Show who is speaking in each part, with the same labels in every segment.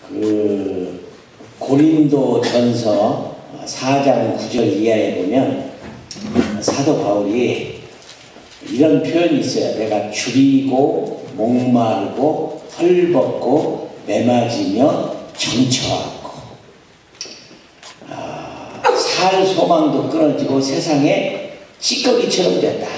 Speaker 1: 고린도 전서 4장 9절 이하에 보면 사도 바울이 이런 표현이 있어요. 내가 줄이고 목마르고 헐벗고 매맞으며 정처하고 살 소망도 끊어지고 세상에 찌꺼기처럼 됐다.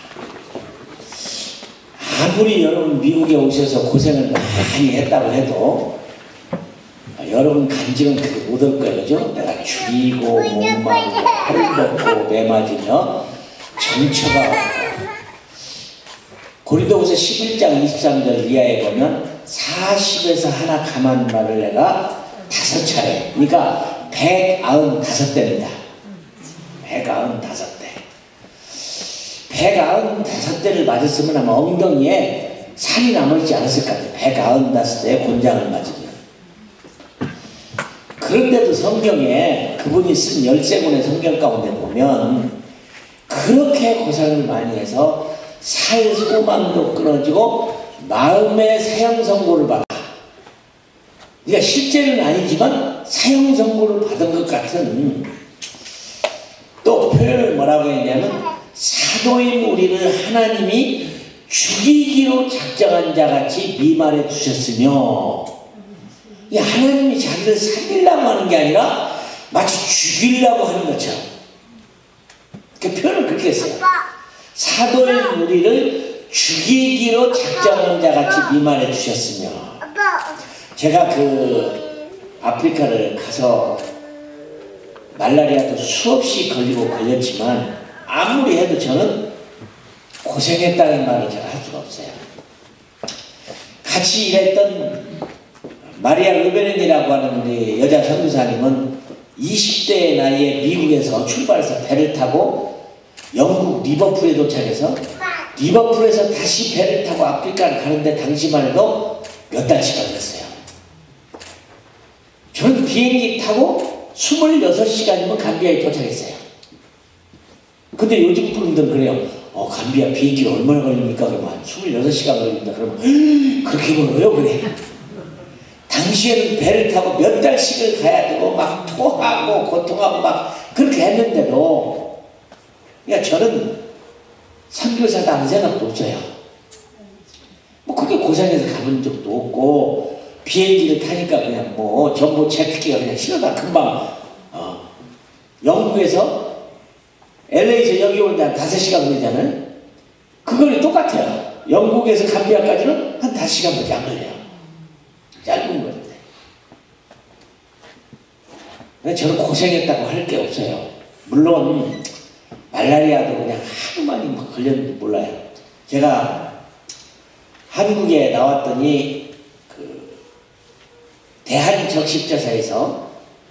Speaker 1: 아무리 여러분 미국에 오셔서 고생을 많이 했다고 해도 여러분 간증은 그렇게 못 올 거예요. 그죠? 내가 줄이고 목마르고 헐벗고 매맞으며 정처가 고린도후서 11장 23절 이하에 보면 40에서 하나 감한 말을 내가 5차례, 그러니까 195대입니다. 195대. 195대를 맞았으면 아마 엉덩이에 살이 남아있지 않았을 것 같아요. 195대의 곤장을 맞으면. 그런데도 성경에 그분이 쓴 13권의 성경 가운데 보면 그렇게 고생을 많이 해서 살 소망도 끊어지고 마음의 사형 선고를 받아. 그러니까 실제는 아니지만 사형 선고를 받은 것 같은, 또 표현을 뭐라고 했냐면 사도인 우리를 하나님이 죽이기로 작정한 자같이 미말해 두셨으며, 이 하나님이 자기를 살리려고 하는 게 아니라 마치 죽이려고 하는 것처럼, 그 표현을 그렇게 했어요. 사도인 우리를 죽이기로 작정한 자같이 미말해 주셨으며. 제가 아프리카를 가서 말라리아도 수없이 걸렸지만 아무리 해도 저는 고생했다는 말을 제가 할 수가 없어요. 같이 일했던 마리아 르베렌이라고 하는 우리 여자 선교사님은 20대의 나이에 미국에서 출발해서 배를 타고 영국 리버풀에 도착해서 리버풀에서 다시 배를 타고 아프리카를 가는데 당시만 해도 몇 달씩 걸렸어요. 저는 비행기 타고 26시간이면 감비아에 도착했어요. 근데 요즘 분들은 그래요. 감비아 비행기가 얼마나 걸립니까? 그러면 26시간 걸립니다. 그러면 그렇게 걸어요? 그래. 당시에는 배를 타고 몇 달씩을 가야 되고 막 토하고 고통하고 막 그렇게 했는데도, 그러니까 저는 선교사다 하는 생각도 없어요. 뭐 그렇게 고생해서 가본 적도 없고, 비행기를 타니까 그냥 뭐 전부 제트기가 그냥 실어다 금방 영국에서 LA에서 여기 오는데 한 5시간 걸리잖아요. 그거는 똑같아요. 영국에서 감비아까지는 한 5시간밖에 안 걸려요. 짧은 건데. 근데 저는 고생했다고 할 게 없어요. 물론 말라리아도 그냥 하도 많이 걸렸는지 몰라요. 제가 한국에 나왔더니 대한적십자사에서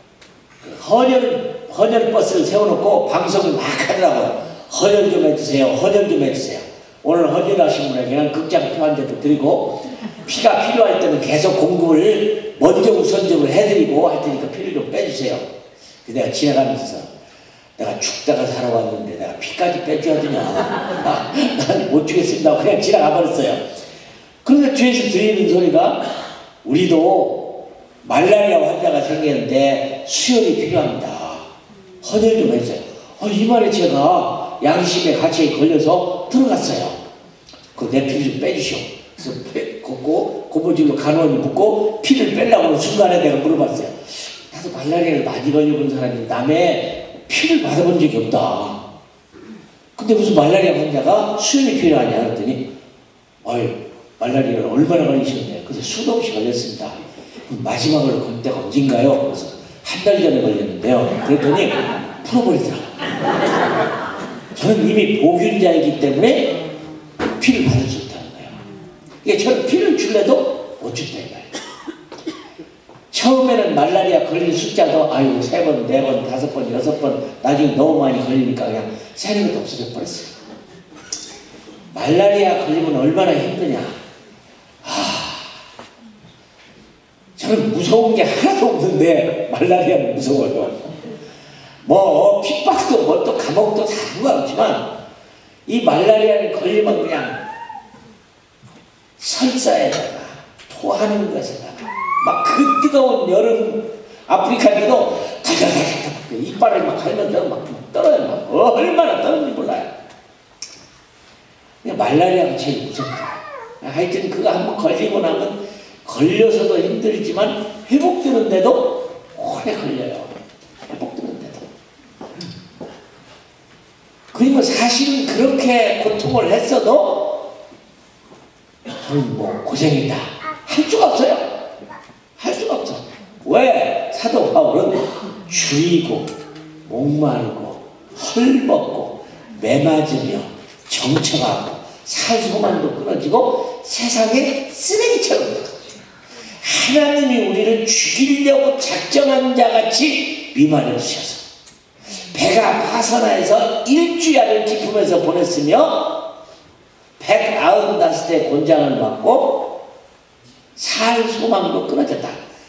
Speaker 1: 헌혈 버스를 세워놓고 방송을 막 하더라고요. 헌혈 좀 해주세요. 헌혈 좀 해주세요. 오늘 헌혈하신 분에게는 극장표 한 대도 드리고, 피가 필요할 때는 계속 공급을 먼저 우선적으로 해드리고 할 테니까 피를 좀 빼주세요. 내가 지나가면서 내가 죽다가 살아왔는데 내가 피까지 빼줘야 되냐. 난 못 주겠습니다. 그냥 지나가 버렸어요. 그런데 뒤에서 들리는 소리가, 우리도 말라리아 환자가 생겼는데 수혈이 필요합니다. 헌혈 좀 해주세요. 이 말에 제가 양심의 가치에 걸려서 들어갔어요. 내 피를 좀 빼주시오. 그래서 걷고 고무줄로 간원이 묶고 피를 빼려고 하는 순간에 내가 물어봤어요. 나도 말라리아를 많이 걸려본 사람이 남의 피를 받아본 적이 없다. 근데 무슨 말라리아 환자가 수혈이 필요하냐 그랬더니, 말라리아를 얼마나 걸리셨나요? 그래서 수도 없이 걸렸습니다. 마지막으로 건 때가 언젠가요? 그래서 한 달 전에 걸렸는데요. 그랬더니 풀어버리더라고요. 저는 이미 보균자이기 때문에 피를 받을 수 없다는 거예요. 이게 저는 피를 줄래도 못 준다는 거예요. 처음에는 말라리아 걸린 숫자도 3번, 4번, 5번, 6번, 나중에 너무 많이 걸리니까 그냥 세는 것도 없어져 버렸어요. 말라리아 걸리면 얼마나 힘드냐. 저는 무서운 게 하나도 없는데 말라리아는 무서워요. 뭐 핍박도 뭐 또 감옥도 다 상관없지만 이 말라리아를 걸리면 그냥 설사에다가 토하는 것에다가 막 그 뜨거운 여름 아프리카에도 달달달달 이빨을 막 갈면서 막 떨어요. 막 얼마나 떨는지 몰라요. 말라리아가 제일 무섭다. 하여튼 그거 한번 걸리고 나면 걸려서도 힘들지만 회복되는데도 오래 걸려요. 회복되는데도. 그리고 사실은 그렇게 고통을 했어도 저는 뭐 고생했다 할 수가 없어요. 할 수가 없어. 왜? 사도 바울은 줄이고 목마르고 헐벗고 매맞으며 정처하고 살 소망도 끊어지고 세상에 쓰레기처럼 되었어요. 하나님이 우리를 죽이려고 작정한 자같이 미만해 주셔서 배가 파선하여서 일주야를 기품에서 보냈으며 195대 곤장을 받고 살 소망도 끊어졌다.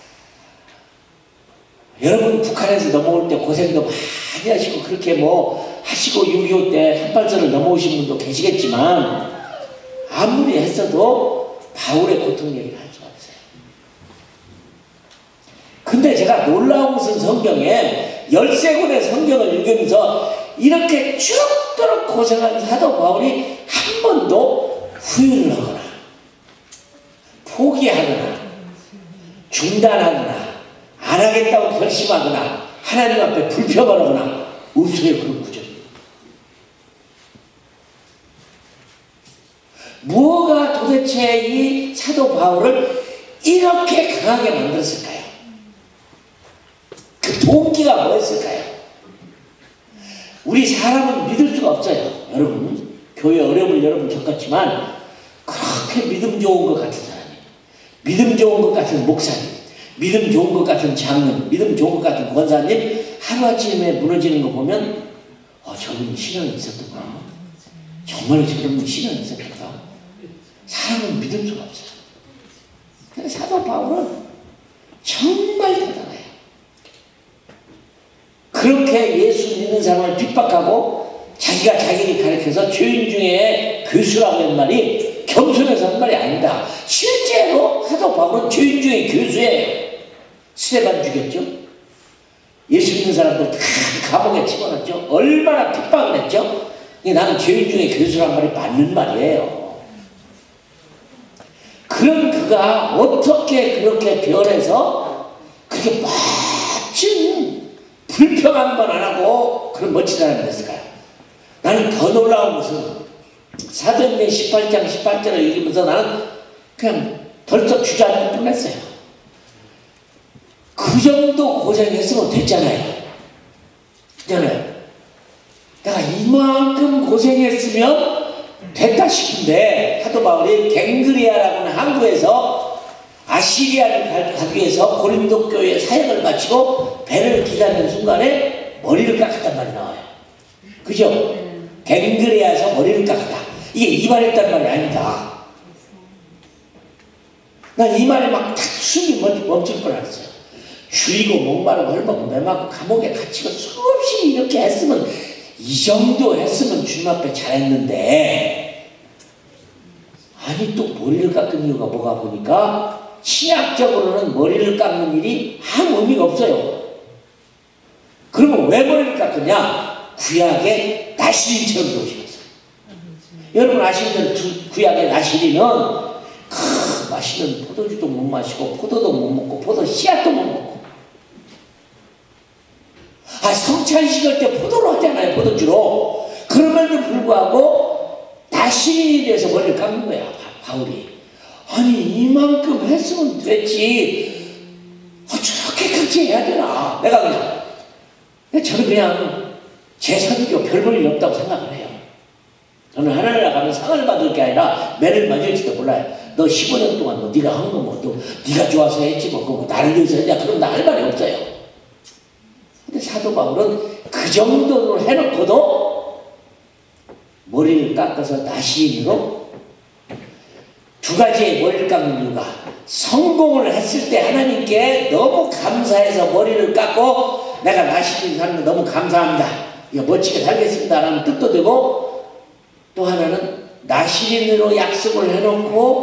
Speaker 1: 여러분 북한에서 넘어올 때 고생도 많이 하시고 그렇게 뭐 하시고 6.25 때 한발선을 넘어오신 분도 계시겠지만 아무리 했어도 바울의 고통 얘기를 할 수가 없어요. 근데 제가 놀라운 것은 성경에 13권의 성경을 읽으면서 이렇게 죽도록 고생한 사도 바울이 한 번도 후회를 하거나 포기하거나 중단하거나 안 하겠다고 결심하거나 하나님 앞에 불평을 하거나 없어요. 그런 구절이. 뭐가 도대체 이 사도 바울을 이렇게 강하게 만들었을까요? 그 동기가 뭐였을까요? 우리 사람은 믿을 수가 없어요. 여러분 교회 어려움을 여러분 겪었지만 그렇게 믿음 좋은 것 같은 사람이, 믿음 좋은 것 같은 목사님, 믿음 좋은 것 같은 장로님, 믿음 좋은 것 같은 권사님 하루아침에 무너지는 거 보면 저분이 신앙이 있었구나. 정말 저분이 신앙이 있었겠다. 사람은 믿을 수가 없어요. 근데 사도 바울은 정말 대단해요. 그렇게 예수 믿는 사람을 핍박하고 자기가 자기를 가르쳐서 죄인 중에 교수라고 한 말이 겸손해서 한 말이 아니다. 실제로 사도 바울은 죄인 중에 교수예요. 스데반 죽였죠. 예수 믿는 사람들 다 감옥에 집어넣었죠. 얼마나 핍박을 했죠. 나는 죄인 중에 교수란 말이 맞는 말이에요. 그런 그가 어떻게 그렇게 변해서 그렇게 멋진 불평 한 번 안 하고 그런 멋진 사람이 됐을까요? 나는 더 놀라운 것은 사도행전 18장 18절을 읽으면서 나는 그냥 벌떡 주저앉을 뻔했어요. 그 정도 고생했으면 됐잖아요. 됐잖아요. 내가 이만큼 고생했으면 됐다 싶은데 사도 바울이 갱그리아라고 하는 항구에서 아시리아를 가기 위해서 고린도 교회에 사역을 마치고 배를 기다리는 순간에 머리를 깎았단 말이 나와요. 그죠? 갱그리아에서 머리를 깎았다. 이게 이발했단 말이 아니다. 난 이 말에 막 숨이 멈출 뻔 했어요. 줄이고 목마르고 헐벗고 매맞고 감옥에 갇히고 수없이 이렇게 했으면 이 정도 했으면 주님 앞에 잘했는데 아니 또 머리를 깎은 이유가 뭐가 보니까 신약적으로는 머리를 깎는 일이 아무 의미가 없어요. 그러면 왜 머리를 깎느냐? 구약의 나시린처럼 되오시겠어요. 여러분 아시는 대로 구약의 나시린은 맛있는 포도주도 못 마시고 포도도 못 먹고 포도 씨앗도 못 먹고 성찬식을 때 포도로 하잖아요. 포도주로. 그럼에도 불구하고 나시린이 돼서 머리를 깎는 거야. 바울이. 아니 이만큼 했으면 됐지 저렇게까지 해야 되나. 내가 저는 그냥 제 선교 별 볼 일 없다고 생각을 해요. 저는 하늘나라 가면 상을 받을 게 아니라 매를 맞을지도 몰라요. 너 15년 동안 뭐 네가 한 거 뭐 네가 좋아서 했지 뭐 나를 위해서 했냐 그럼 나 할 말이 없어요. 근데 사도 바울은 그 정도로 해놓고도 머리를 깎아서 나시린으로 두 가지의 머리를 깎는 이유가 성공을 했을 때 하나님께 너무 감사해서 머리를 깎고 내가 나시린 사는 거 너무 감사합니다. 이거 멋지게 살겠습니다 라는 뜻도 되고 또 하나는 나시린으로 약속을 해놓고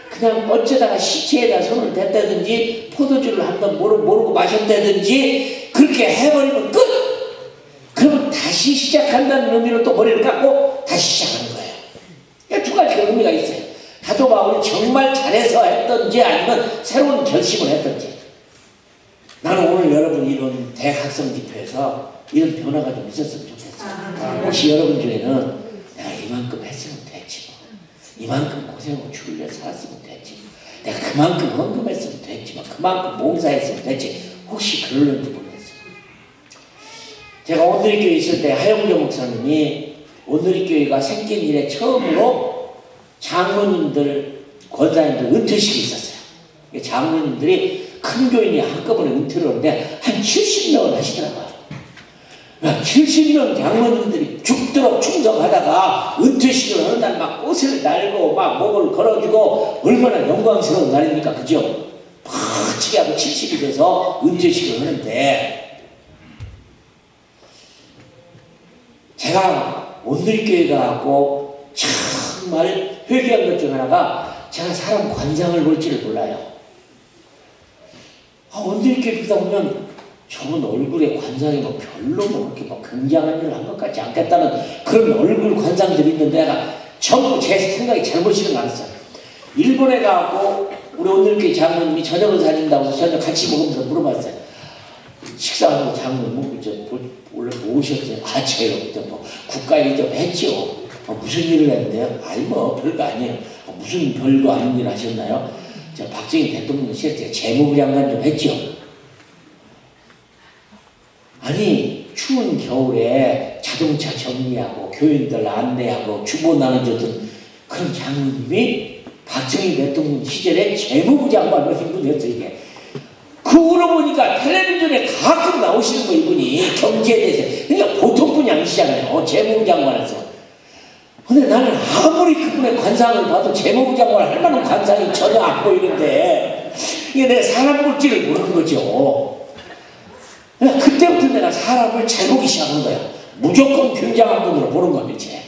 Speaker 1: 그냥 어쩌다가 시체에다 손을 댔다든지 포도주를 한번 모르고 마셨다든지 그렇게 해버리면 끝! 그러면 다시 시작한다는 의미로 또 머리를 깎고 다시 시작하는 거예요. 두 가지가 의미가 있어요. 다도마을이 정말 잘해서 했던지 아니면 새로운 결심을 했던지. 나는 오늘 여러분이 이런 대학생 집회에서 이런 변화가 좀 있었으면 좋겠어요. 혹시 여러분 중에는 내가 이만큼 했으면 됐지 뭐. 이만큼 고생하고 죽을 려 살았으면 됐지. 내가 그만큼 헌금했으면 됐지 뭐. 그만큼 봉사했으면 됐지. 혹시 그러는지 모르겠어요. 제가 온누리교회 있을 때 하영조 목사님이 온누리교회가 생긴 이래 처음으로 장로님들, 권사님들 은퇴식이 있었어요. 장로님들이 큰 교인이 한꺼번에 은퇴를 하는데 한 70명을 하시더라고요. 70명 장로님들이 죽도록 충성하다가 은퇴식을 하는 날 막 꽃을 달고 막 목을 걸어주고 얼마나 영광스러운 날입니까? 그죠? 멋지게 하고 70이 돼서 은퇴식을 하는데 제가 온누리교회 가고 정말 회개한 것 중 하나가 제가 사람 관상을 볼 줄을 몰라요. 온누리교회 보다 보면 저분 얼굴에 관상이 뭐 별로 뭐 그렇게 뭐 굉장한 일을 한 것 같지 않겠다는 그런 얼굴 관상들이 있는데 내가 전부 제 생각이 잘못이는 않았어요. 일본에 가고 우리 온누리교회 장로님이 저녁을 사준다고 해서 저녁 같이 먹으면서 물어봤어요. 식사하고 장로님 원래 뭐 오셨어요? 저요 그때 뭐 국가일 좀 했죠. 무슨 일을 했는데요? 아니 뭐 별거 아니에요. 무슨 별거 아닌 일 하셨나요? 저 박정희 대통령 시절 때 재무부 장관 좀 했죠. 아니 추운 겨울에 자동차 정리하고 교인들 안내하고 주보 나눠줬던 그런 장로님이 박정희 대통령 시절에 재무부 장관으로 한 분이었어요. 이게 그 후로 보니까 텔레비전에 가끔 나오시는 거 이분이 경제에 대해서 그러니까 보통 분이 아니시잖아요. 재무부 장관에서. 근데 나는 아무리 그분의 관상을 봐도 재무부 장관 할 만한 관상이 전혀 안 보이는데 이게 내가 사람 볼지를 모르는 거죠. 그때부터 내가 사람을 잘 보기 시작한 거야. 무조건 굉장한 분으로 보는 겁니다. 이제.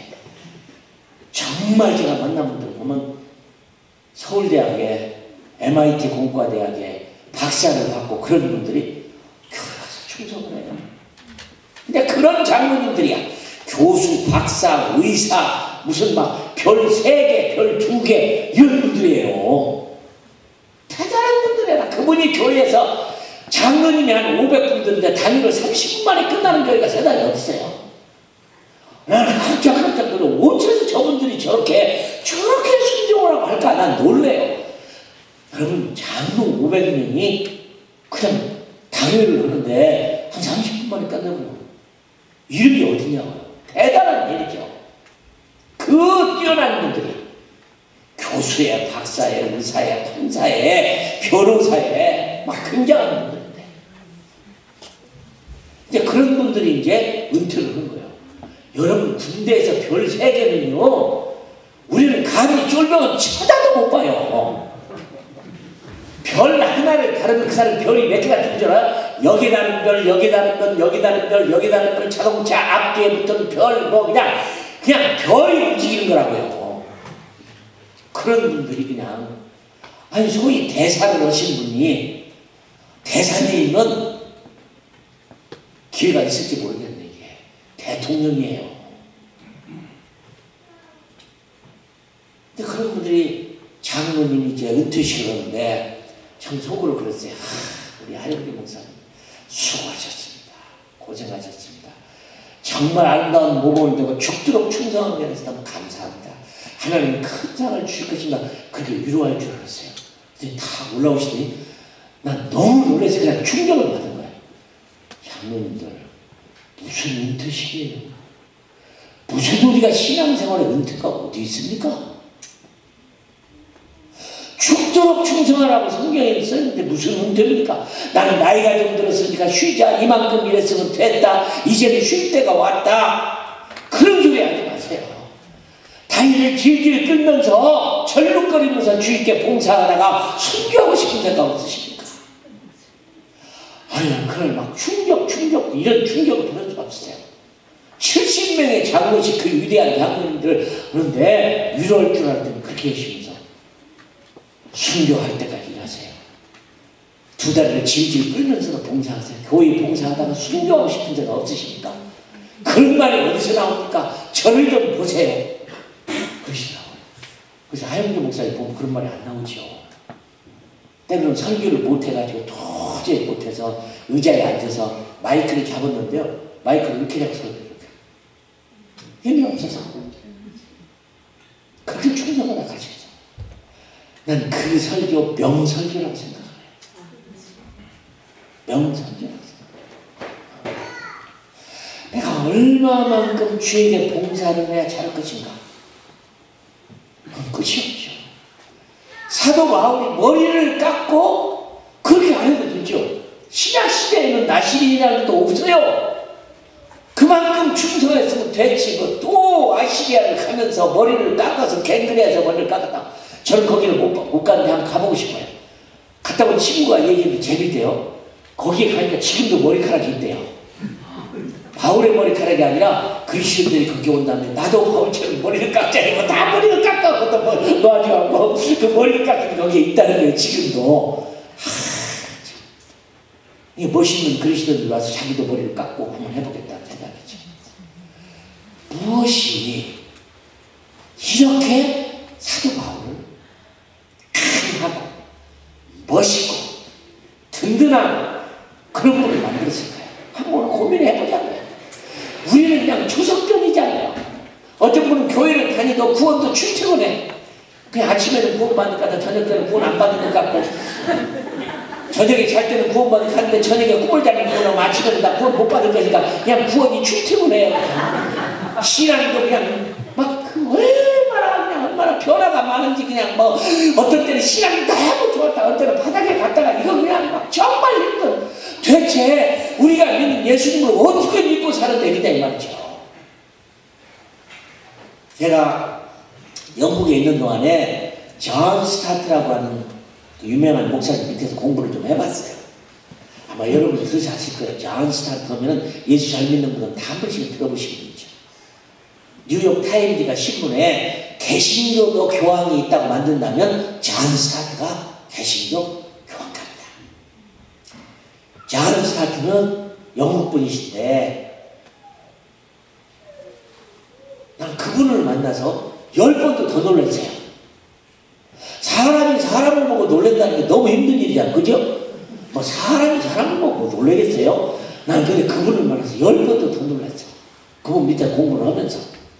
Speaker 1: 정말 제가 만난 분들 보면 서울대학에 MIT 공과대학에 박사를 받고 그런 분들이 교회 와서 충성을 해요. 근데 그런 장로님들이야. 교수, 박사, 의사 무슨 막 별 3개, 별 2개 이런 분들이에요. 대단한 분들이야. 그분이 교회에서 장로님이 한 500분들인데 단위로 30분 만에 끝나는 교회가 세상에 어딨어요. 나는 깜짝 놀래. 어째서 저분들이 저렇게 순종을 하고 할까? 난 놀래요. 여러분 장로 500명이 그냥 당회를 하는데 한 30분 만에 끝나고요. 이름이 어디냐고요. 대단한 일이죠. 그 뛰어난 분들이 교수에 박사에 의사에 판사에 변호사에 막 굉장한 분들인데 이제 그런 분들이 이제 은퇴를 하는 거예요. 여러분 군대에서 별 3개는요 우리는 감히 쫄면 쳐다도 못 봐요. 별 하나를 다루면 그 사람 별이 몇 개가 되는 줄 알아요? 여기 다른 별, 여기 다른 별, 여기 다른 별, 여기 다른 별, 자동차 앞뒤에 붙은 별, 뭐 그냥 별이 움직이는 거라고요. 그런 분들이 그냥 아니 소위 대사를 하신 분이 대사님은 기회가 있을지 모르겠네. 이게 대통령이에요. 근데 그런 분들이 장로님이 이제 은퇴식을 하는데 참 속으로 그랬어요. 우리 하영기 목사님 수고하셨습니다. 고생하셨습니다. 정말 아름다운 모범을 되고 죽도록 충성하게 해서 너무 감사합니다. 하나님은 큰 상을 주실 것입니다. 그렇게 위로할 줄 알았어요. 근데 다 올라오시더니 난 너무 놀라서 그냥 충격을 받은 거예요. 장로님들 무슨 은퇴식이에요? 무슨 우리가 신앙생활에 은퇴가 어디 있습니까? 죽도록 충성하라고 성경에 써있는데 무슨 은퇴입니까? 나는 나이가 좀 들었으니까 쉬자. 이만큼 일했으면 됐다. 이제는 쉴 때가 왔다. 그런 소리 하지 마세요. 다리를 길길 끌면서 절룩거리면서 주님께 봉사하다가 순교하고 싶은 생각 없으십니까? 아니 그걸 막 충격 이런 충격을 받을 수가 없으세요. 70명의 장로식 그 위대한 장로님들 그런데 위로할 줄 알았더니 그렇게 하시면서 순교할 때까지 일하세요. 두 다리를 질질 끌면서도 봉사하세요. 교회 봉사하다가 순교하고 싶은 데가 없으십니까? 그런 말이 어디서 나옵니까? 저를 좀 보세요. 그러시더라고요. 그래서 하영조 목사님 보면 그런 말이 안 나오죠. 때로는 설교를 못해가지고 도저히 못해서 의자에 앉아서 마이크를 잡았는데요. 마이크를 이렇게 잡아서 힘이 없어서 그렇게 충성하다 가시죠. 난 그 설교 명설교라고 생각해요. 명설교라고 생각해요. 내가 얼마만큼 주에게 봉사를 해야 잘할 것인가? 그건 끝이 없죠. 사도 바울이 머리를 깎고 그렇게 안 해도 되죠. 신약 시대에는 나시린이라는 것도 없어요. 그만큼 충성했으면 됐지. 또 아시리아를 가면서 머리를 깎아서 갱그레에서 머리를 깎았다. 저는 거기를 못 갔는데 한번 가보고 싶어요. 갔다 온 친구가 얘기했는데 재밌대요. 거기에 가니까 지금도 머리카락이 있대요. 바울의 머리카락이 아니라 그리스도인들이 거기 온 다음에 나도 바울처럼 머리를 깎자니까 다 머리를 깎았거든. 뭐 그 머리를 깎은 거기에 있다는 거예요. 지금도. 이게 멋있는 그리스도인들 와서 자기도 머리를 깎고 한번 해보겠다는 생각이죠. 무엇이 이렇게 사도 바울을 강하고 멋있고 든든한 그런 분을 만들었을까요? 한번 고민해보자고요. 우리는 그냥 초석견이잖아요. 어떤 분은 교회를 다니도 구원도 출퇴근해. 그냥 아침에는 구원 받을 것 같아. 저녁 때는 구원 안 받을 것 같고. 저녁에 잘 때는 구원 받을 것 같은데 저녁에 꿈을 자는 거나 아침에는 다 구원 못 받을 거니까 그냥 구원이 출퇴근해요. 신앙도 그냥 막 얼마나 변화가 많은지 그냥 뭐 어떤 때는 신앙이 너무 좋았다. 어떤 때는 바닥에 갔다가 이거 그냥 막 정말 힘든. 대체 우리가 믿는 예수님을 어떻게 믿고 사는 얘기다 이 말이죠. 제가 영국에 있는 동안에 존 스타트라고 하는 그 유명한 목사님 밑에서 공부를 좀 해봤어요. 아마 여러분들 들으실 거예요. 존 스타트 하면은 예수 잘 믿는 분은 다 한 번씩 들어보신 분이죠. 뉴욕 타임즈가 신문에 개신교도 교황이 있다고 만든다면 존 스타트가 개신교 교황갑니다. 존 스타트는 영국 분이신데 난 그분을 만나서 10번도 더 놀랐어요. 사람이 사람을 보고 놀란다는 게 너무 힘든 일이잖아. 그죠? 뭐 사람이 사람을 보고 놀라겠어요? 난 근데 그분을 만나서 10번도 더 놀랐어. 그분 밑에 공부를 하면서.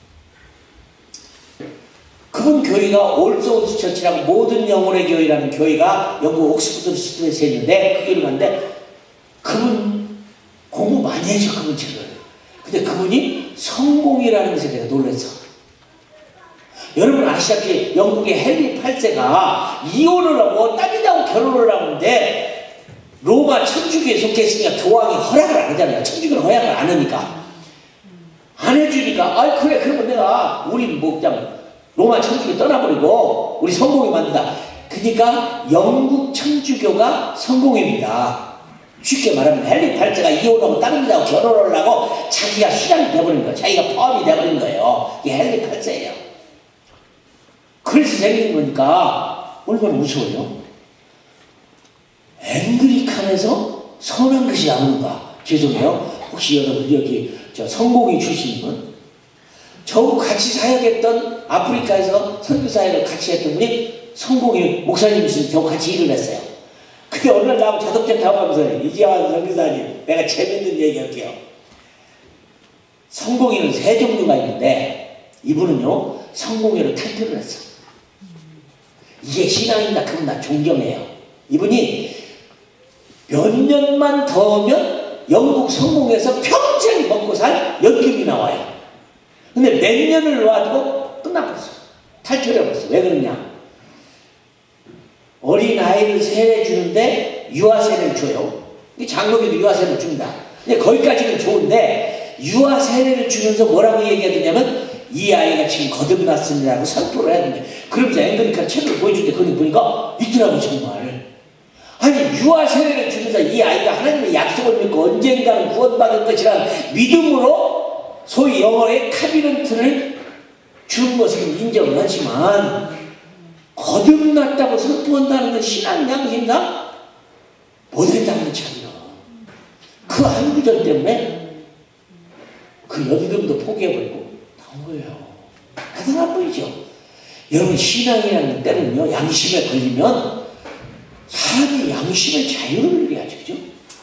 Speaker 1: 그분 교회가 올소우스 처치라고 모든 영혼의 교회라는 교회가 영국 옥스퍼드 스트리트에 있는데 그 교회를 갔는데 그분 공부 많이 해줘. 그분 책을. 근데 그분이 성공이라는 것에 내가 놀랐어. 여러분 아시다시피 영국의 헨리 8세가 이혼을 하고 딸이라고 결혼을 하는데 로마 천주교에 속했으니까 교황이 허락을 안 하잖아요. 천주교는 허락을 안 하니까. 안 해주니까 그래 그러면 내가 우리 뭐 그냥 로마 천주교 떠나버리고 우리 성공이 만든다. 그러니까 영국 천주교가 성공입니다. 쉽게 말하면 헨리 8세가 이혼하고 딸입니다 결혼을 하고 자기가 수장이 돼버린 거예요. 자기가 포함이 돼버린 거예요. 이게 헨리 8세예요. 그래서 생긴 거니까 얼마나 무서워요. 앵글리칸에서 선한 것이 나오는가. 죄송해요. 혹시 여러분 여기 성공이 출신이면 저하고 같이 사역했던 아프리카에서 선교사역을 같이 했던 분이 성공이 목사님이시면 저하고 같이 일을 했어요. 근데 어느 날 나하고 자동차 타고 가면서 이재환 선교사님 내가 재밌는 얘기 할게요. 성공이는 3종류가 있는데 이분은요 성공회를 탈퇴를 했어. 이게 신앙입니다. 그분 나 존경해요. 이분이 몇 년만 더 하면 영국 성공회에서 평생 먹고 살 연금이 나와요. 근데 몇 년을 놔두고 끝나버렸어. 탈퇴를 해버렸어. 왜 그러냐? 어린아이를 세례 주는데 유아세례를 줘요. 장로교도 유아세례를 줍니다. 근데 거기까지는 좋은데 유아세례를 주면서 뭐라고 얘기해야 되냐면 이 아이가 지금 거듭났습니다라고 선포를 해야 되는데 그러면서 앵글리칸 책을 보여주는데 거기 보니까 있더라고 정말. 아니 유아세례를 주면서 이 아이가 하나님의 약속을 믿고 언젠가는 구원받을 것이라는 믿음으로 소위 영어의 카비넌트를 주는 것을 인정을 하지만 거듭났다고 선포한다는 건 신앙 양심상 못했다는 거 자기는. 그 한 구절 때문에 그 연금도 포기해버리고 나온 거예요. 대단한 분이죠. 여러분, 신앙이라는 건 때는요, 양심에 걸리면 사람이 양심의 자유를 누려야죠. 그죠?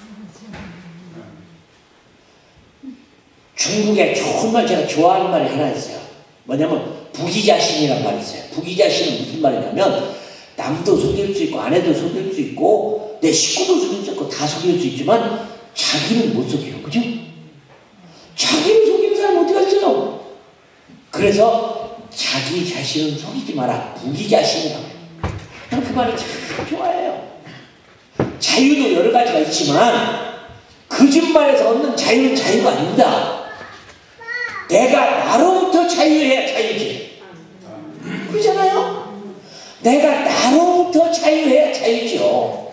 Speaker 1: 중국에 좋은 말, 제가 좋아하는 말이 하나 있어요. 뭐냐면 부기자신이란 말이 있어요. 부기자신은 무슨 말이냐면 남도 속일 수 있고 아내도 속일 수 있고 내 식구도 속일 수 있고 다 속일 수 있지만 자기는 못 속여요. 그죠? 자기를 속이는 사람 어디 갔어요? 그래서 자기 자신은 속이지 마라. 부기자신이라고 해요. 난 그 말을 참 좋아해요. 자유도 여러 가지가 있지만 거짓말에서 얻는 자유는 자유가 아닙니다. 내가 나로부터 자유해야 자유지. 그러잖아요? 내가 나로부터 자유해야 자유죠.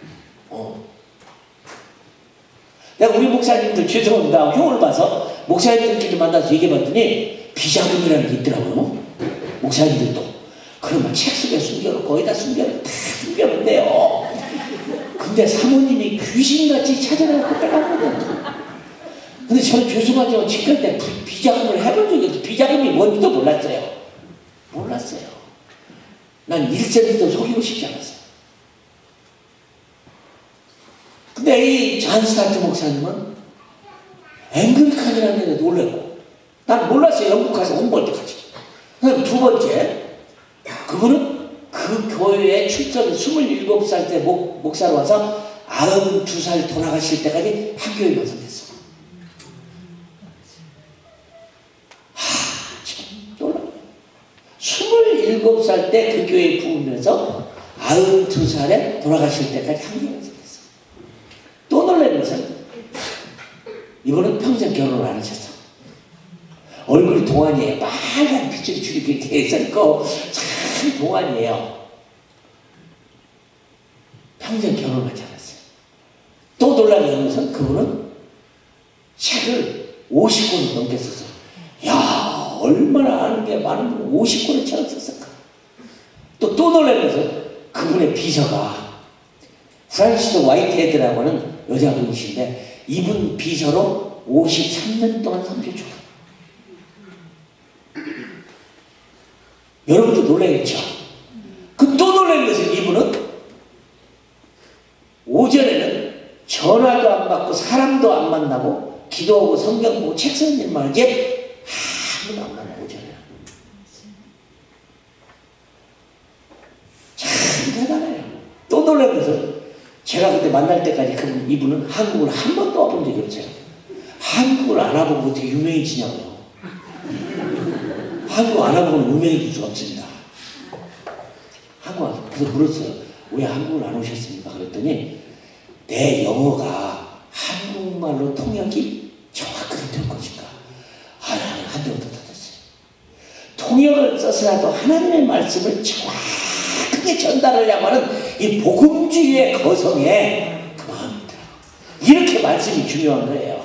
Speaker 1: 내가 우리 목사님들 죄송합니다. 형을 봐서 목사님들끼리 만나서 얘기해봤더니 비자금이라는 게 있더라고요. 목사님들도. 그러면 책 속에 숨겨놓고 거기다 다 숨겨놓는데요. 근데 사모님이 귀신같이 찾아내고 빼가거든요. 근데 저는 죄송하지만 지금까지 비자금을 해본 적이 없어요. 비자금이 뭔지도 몰랐어요. 난 1센트도 속이고 싶지 않았어요. 근데 이 잔 스타트 목사님은 앵글리칸이라는 데에 놀래고, 난 몰랐어요. 영국 가서 공부할 때까지. 그다음 두 번째, 그분은 그 교회에 출석을 27살 때 목사로 와서 92살 돌아가실 때까지 학교에 연설했어. 참 놀라워. 27살 때 그 교회에 부으면서 92살에 돌아가실 때까지 학교에 연설했어. 또 놀라는 것은 이분은 평생 결혼을 안 하셨어. 얼굴이 동안이에요. 빨간 핏줄이 이렇게 되어 있고 참 동안이에요. 평생 결혼을 하지 않았어요. 또 놀라는 것은 그분은 책을 50권을 넘게 썼어요. 야, 얼마나 아는 게 많은 분은 50권을 책을 썼을까. 또 놀라는 것은 그분의 비서가 프란시스 화이트헤드라고 하는 여자분이신데 이분 비서로 53년 동안 섬겨줘요. 여러분도 놀라겠죠? 그 또 놀라는 것은 이분은 오전에는 전화도 안 받고 사람도 안 만나고 기도하고 성경 보고 책 쓰는 일만 하지 아무도 안 만나고 오전에는. 참 대단해요. 또 놀라는 것은 제가 그때 만날 때까지 이분은 한국을 한 번도 와본 적이 없어요. 한국을 안 와보고 어떻게 유명해지냐고요. 한국 안 와보면 유명해질 수가 없습니다. 한국 와서 그래서 물었어요. 왜 한국을 안 오셨습니까? 그랬더니 내 영어가 한국말로 통역이 정확하게 될 것인가? 한 대부터 닫았어요. 통역을 써서라도 하나님의 말씀을 정확하게 전달하려고 하는 이 복음주의의 거성에 그 마음이 있더라고요. 이렇게 말씀이 중요한 거예요.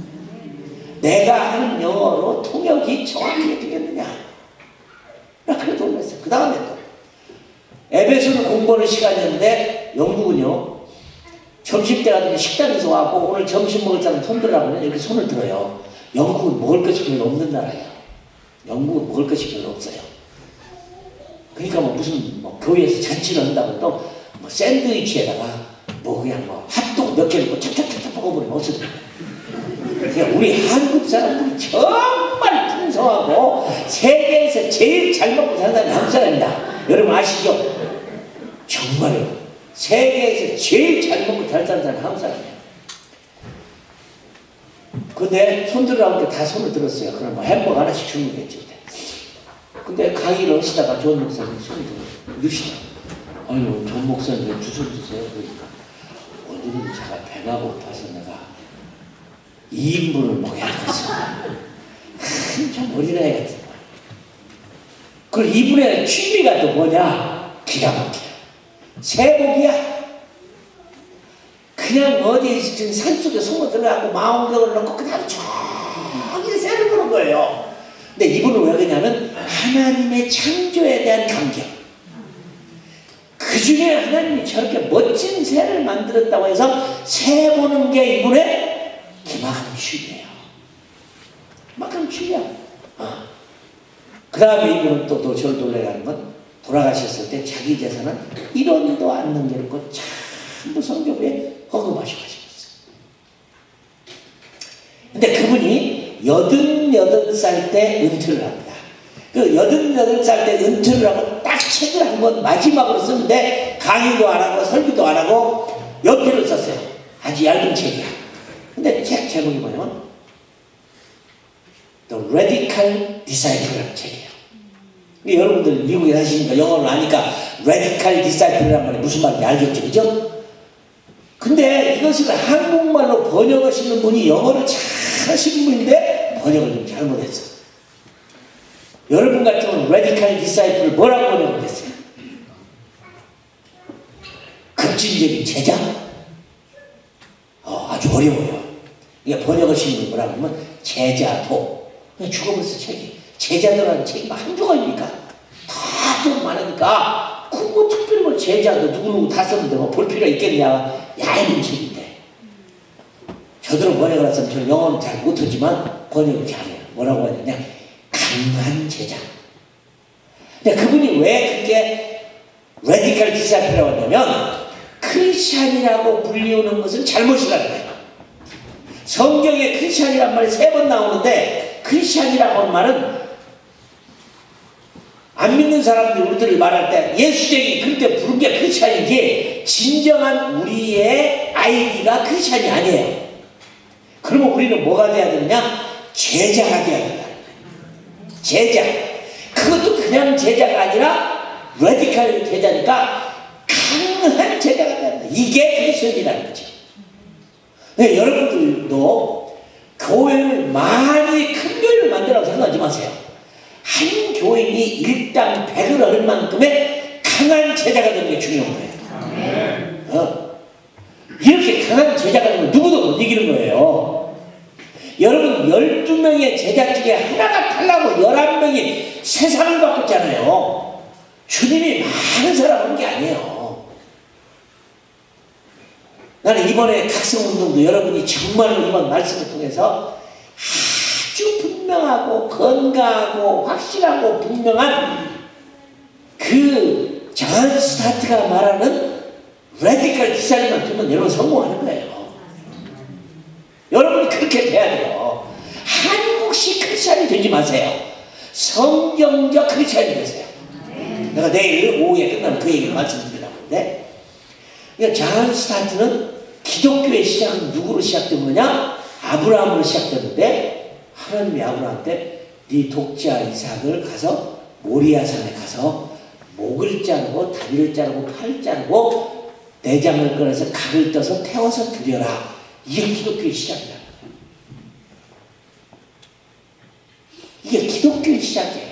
Speaker 1: 내가 하는 영어로 통역이 정확하게 되겠느냐? 나 그래 놀랐어요. 그 다음에 또 에베소를 공부하는 시간이었는데 영국은요 점심때가 되면 식당에서 와고 오늘 점심 먹을 사람 손 들라고 이렇게 손을 들어요. 영국은 먹을 것이 별로 없는 나라예요. 영국은 먹을 것이 별로 없어요. 그러니까 무슨 교회에서 잔치를 한다고 또 샌드위치에다가 그냥 핫도그 몇 개 넣고 착착착착 먹어버리면 없어요. 그러니까 우리 한국 사람들이 정말 풍성하고 세계에서 제일 잘 먹고 사는 사람이 한국 사람입니다. 여러분 아시죠? 정말요. 세계에서 제일 잘 먹고 잘 사는 사람이 한국 사람이에요. 근데 손들으라고 다 손을 들었어요. 그럼 햄버거 하나씩 주는 거겠죠. 근데 강의를 하시다가 존 목사님 손을 들으시다. 아유, 존 목사님 왜 두 손 주세요? 그러니까 오늘은 제가 배가 고파서 내가 2인분을 먹여야 되겠습니다. 참 어린아이 같은 거야. 그리고 이분의 취미가 또 뭐냐? 기가 막혀요. 세복이야. 그냥 어디 산속에 숨어 들어가고 망원경을 넣고 그냥 저기 새를 보는 거예요. 근데 이분은 왜 그러냐면 하나님의 창조에 대한 감격. 중에 하나님이 저렇게 멋진 새를 만들었다고 해서 새 보는 게 이분의 기막힌 취미예요. 기막힌 취미야. 그 다음에 이분은 또 저를 놀래가는 건 돌아가셨을 때 자기 재산은 1원도 안 남겨놓고 전부 성교부에 헌금하시고 하셨어요. 근데 그분이 88살 때 은퇴를 합니다. 그 88살 때 은퇴를 하고 딱 책을 한 권 마지막으로 쓰는데 강의도 안 하고 설교도 안 하고 연필을 썼어요. 아주 얇은 책이야. 근데 책 제목이 뭐냐면 The Radical Disciple이라는 책이에요. 여러분들 미국에 사시니까 영어를 아니까 Radical Disciple이란 말이 무슨 말인지 알겠죠? 그죠? 근데 이것을 한국말로 번역하시는 분이 영어를 잘 하시는 분인데 번역을 좀 잘못했어요. 여러분 같으면 Radical Disciple을 뭐라고 번역했어요? 급진적인 제자? 아주 어려워요. 이게 번역하시는 분이 뭐라고 하면 제자도. 죽어버렸어 책이. 제자도라는 책이 한두 권입니까? 다 좀 많으니까 뭐 특별히 뭐 제자도 누구누구 다 썼는데 뭐 볼 필요가 있겠냐. 얇은 책인데. 저들은 번역을 했으면 저는 영어는 잘 못하지만 번역을 잘해요. 뭐라고 하냐면 강한 제자. 근데 그분이 왜 그렇게 레디컬 디사이플이라고 하냐면 크리스찬이라고 불리우는 것은 잘못이라는 거예요. 성경에 크리스찬이란 말이 3번 나오는데 크리스찬이라고 하는 말은 안 믿는 사람들이 우리들을 말할 때 예수쟁이 그렇게 부른 게 크리스찬이지 진정한 우리의 아이디가 크리스찬이 아니에요. 그러면 우리는 뭐가 돼야 되느냐? 제자가 돼야 된다는 거예요. 제자. 그것도 그냥 제자가 아니라 레디컬 제자니까 강한 제자가 돼야 된다. 이게 크리스천이라는 거죠. 네, 여러분들도 교회를 많이 큰 교회를 만들라고 생각하지 마세요. 한 교인이 일당 100을 얻을 만큼의 강한 제자가 되는 게 중요한 거예요. 이렇게 강한 제자가 되면 누구도 못 이기는 거예요. 여러분 12명의 제자 중에 하나가 탈라고 11명이 세상을 바꿨잖아요. 주님이 많은 사람 한 게 아니에요. 나는 이번에 각성운동도 여러분이 정말로 이번 말씀을 통해서 아주 분명하고 건강하고 확실하고 분명한 그 존 스타트가 말하는 레디컬 디사이드만 두면 여러분 성공하는 거예요. 여러분이 그렇게 돼야 돼요. 한국식 크리스찬이 되지 마세요. 성경적 크리스찬이 되세요. 내가 내일 오후에 끝나면 그 얘기를 말씀드리려고 하는데 존 스타트는 기독교의 시작은 누구로 시작된 거냐? 아브라함으로 시작됐는데 하나님이 아브라함한테 네 독자 이삭을 가서 모리아산에 가서 목을 자르고 다리를 자르고 팔을 자르고 내장을 꺼내서 각을 떠서 태워서 드려라. 이게 기독교의 시작이야. 이게 기독교의 시작이에요.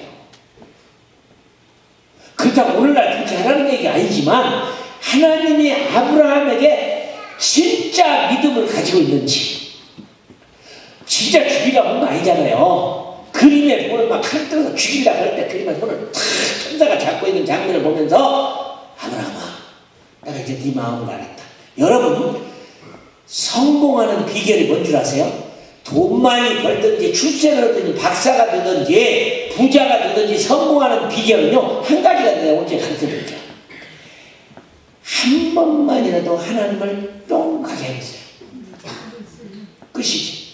Speaker 1: 그렇다고 오늘날 그렇게 하라는 얘기가 아니지만 하나님이 아브라함에게 진짜 믿음을 가지고 있는지 진짜 죽이려고 한 거 아니잖아요. 그림에 보면 막 칼 들어서 죽이려고 할 때 그림에 손을 탁 천사가 잡고 있는 장면을 보면서 아브라함아 내가 이제 네 마음을 알았다. 여러분 성공하는 비결이 뭔 줄 아세요? 돈 많이 벌든지 출세를 하든지 박사가 되든지 부자가 되든지 성공하는 비결은요 한 가지가 내가 오늘 가르쳐드릴게요. 한 번만이라도 하나님을 뿅 가게 해보세요. 끝이지.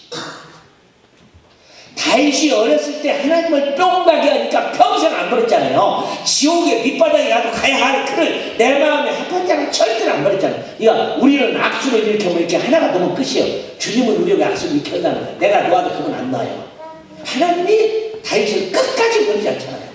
Speaker 1: 다윗이 어렸을 때 하나님을 뿅 가게 하니까 평생 안 버렸잖아요. 지옥의 밑바닥에 가도 가야 할 그를 내 마음에 합한자를 절대로 안 버렸잖아요. 그러니까 우리는 악수를 이렇게 하면 이렇게 하나가 너무 끝이에요. 주님은 우리에게 악수를 이렇게 한다는 거예요. 내가 놓아도 그건 안 놔요. 하나님이 다윗을 끝까지 버리지 않잖아요.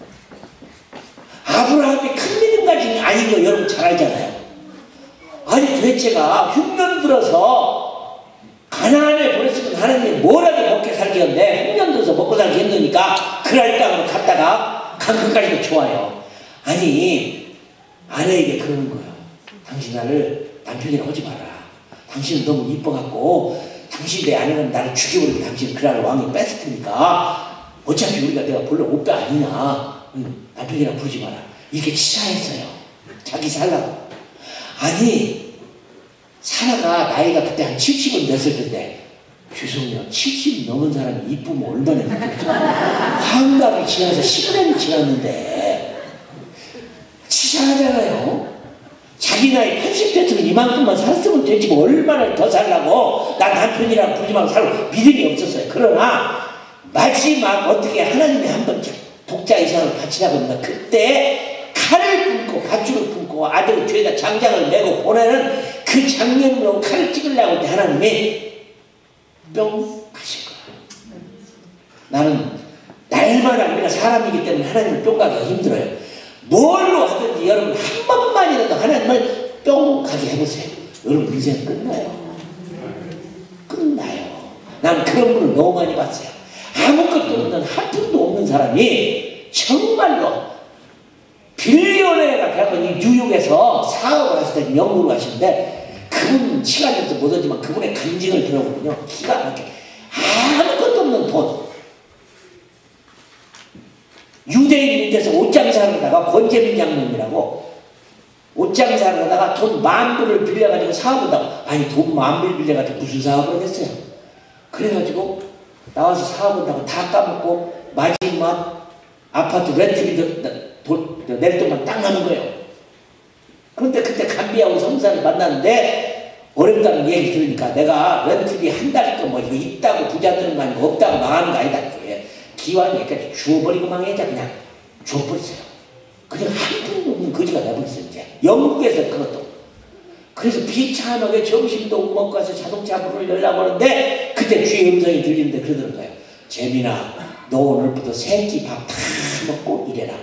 Speaker 1: 아브라함이 큰 믿음 가진 아닌 거 여러분 잘 알잖아요. 아니 도대체가 흉년 들어서 가나안에 보냈으면 하나님이 뭐라도 먹게 살겠는데 흉년 들어서 먹고 살겠느니까 그랄 땅으로 갔다가 간 끝까지도 좋아요. 아니 아내에게 그러는 거예요. 당신 나를 남편이라고 하지 마라. 당신은 너무 이뻐갖고 당신 내 아내는 나를 죽여버리고 당신 그날 왕이 뺏을 테니까 어차피 우리가 내가 본래 오빠 아니냐 남편이라고 부르지 마라. 이렇게 치사했어요. 자기 살라고. 아니 사라가 나이가 그때 한 70은 됐을 텐데 죄송해요. 70 넘은 사람이 이쁘면 얼마나 이쁘죠. 환갑이 지나서 10년이 지났는데 치사하잖아요. 자기 나이 80 됐으면 이만큼만 살았으면 되지 뭐 얼마나 더 살라고. 난 남편이랑 부르지 말고 살고 믿음이 없었어요. 그러나 마지막 어떻게 하나님이 한번 독자 이상을 바치라고 하니까 그때 칼을 품고 밧줄을 품고 아들 뒤에다 장장을 메고 보내는 그 장면으로 칼을 찍으려고 할 때 하나님이 뿅 가실 거야. 나는 날마다 우리가 사람이기 때문에 하나님을 뿅 가기가 힘들어요. 뭘로 하든지 여러분 한 번만이라도 하나님을 뿅 가게 해보세요. 여러분 인생 끝나요. 끝나요. 난 그런 분을 너무 많이 봤어요. 아무것도 없는 한 푼도 없는 사람이 정말로 빌리언웨어가 돼서 이 뉴욕에서 사업을 하실 때 영국으로 가시는데 그분 시간이 없어서 못 오지만 그분의 간증을 들어보면요 기가 막히게 아무것도 없는 돈 유대인 밑에서 옷장사를 하다가 권재민 장님이라고 옷장사를 하다가 돈 10,000불을 빌려가지고 사업을 한다고. 아니 돈 10,000불 빌려가지고 무슨 사업을 하겠어요. 그래가지고 나와서 사업한다고 다 까먹고 마지막 아파트 렌트비 낼 돈만 딱 남은 거예요. 그런데 그때 감비하고 성사를 만났는데 어렵다는 얘기 들으니까 내가 렌트비 한 달 거 뭐 이거 있다고 부자 되는 거 아니고 없다고 망하는 거 아니다. 기왕 여기까지 주워버리고 망해자 그냥 줘버렸어요. 그냥 한 푼도 없는 거지가 내버렸어요. 이제 영국에서 그것도. 그래서 비참하게 점심도 못 먹고 와서 자동차 문을 열라고 하는데 그때 귀에 음성이 들리는데 그러더라는 거예요. 재민아 너 오늘부터 새끼 밥 다 먹고 이래라.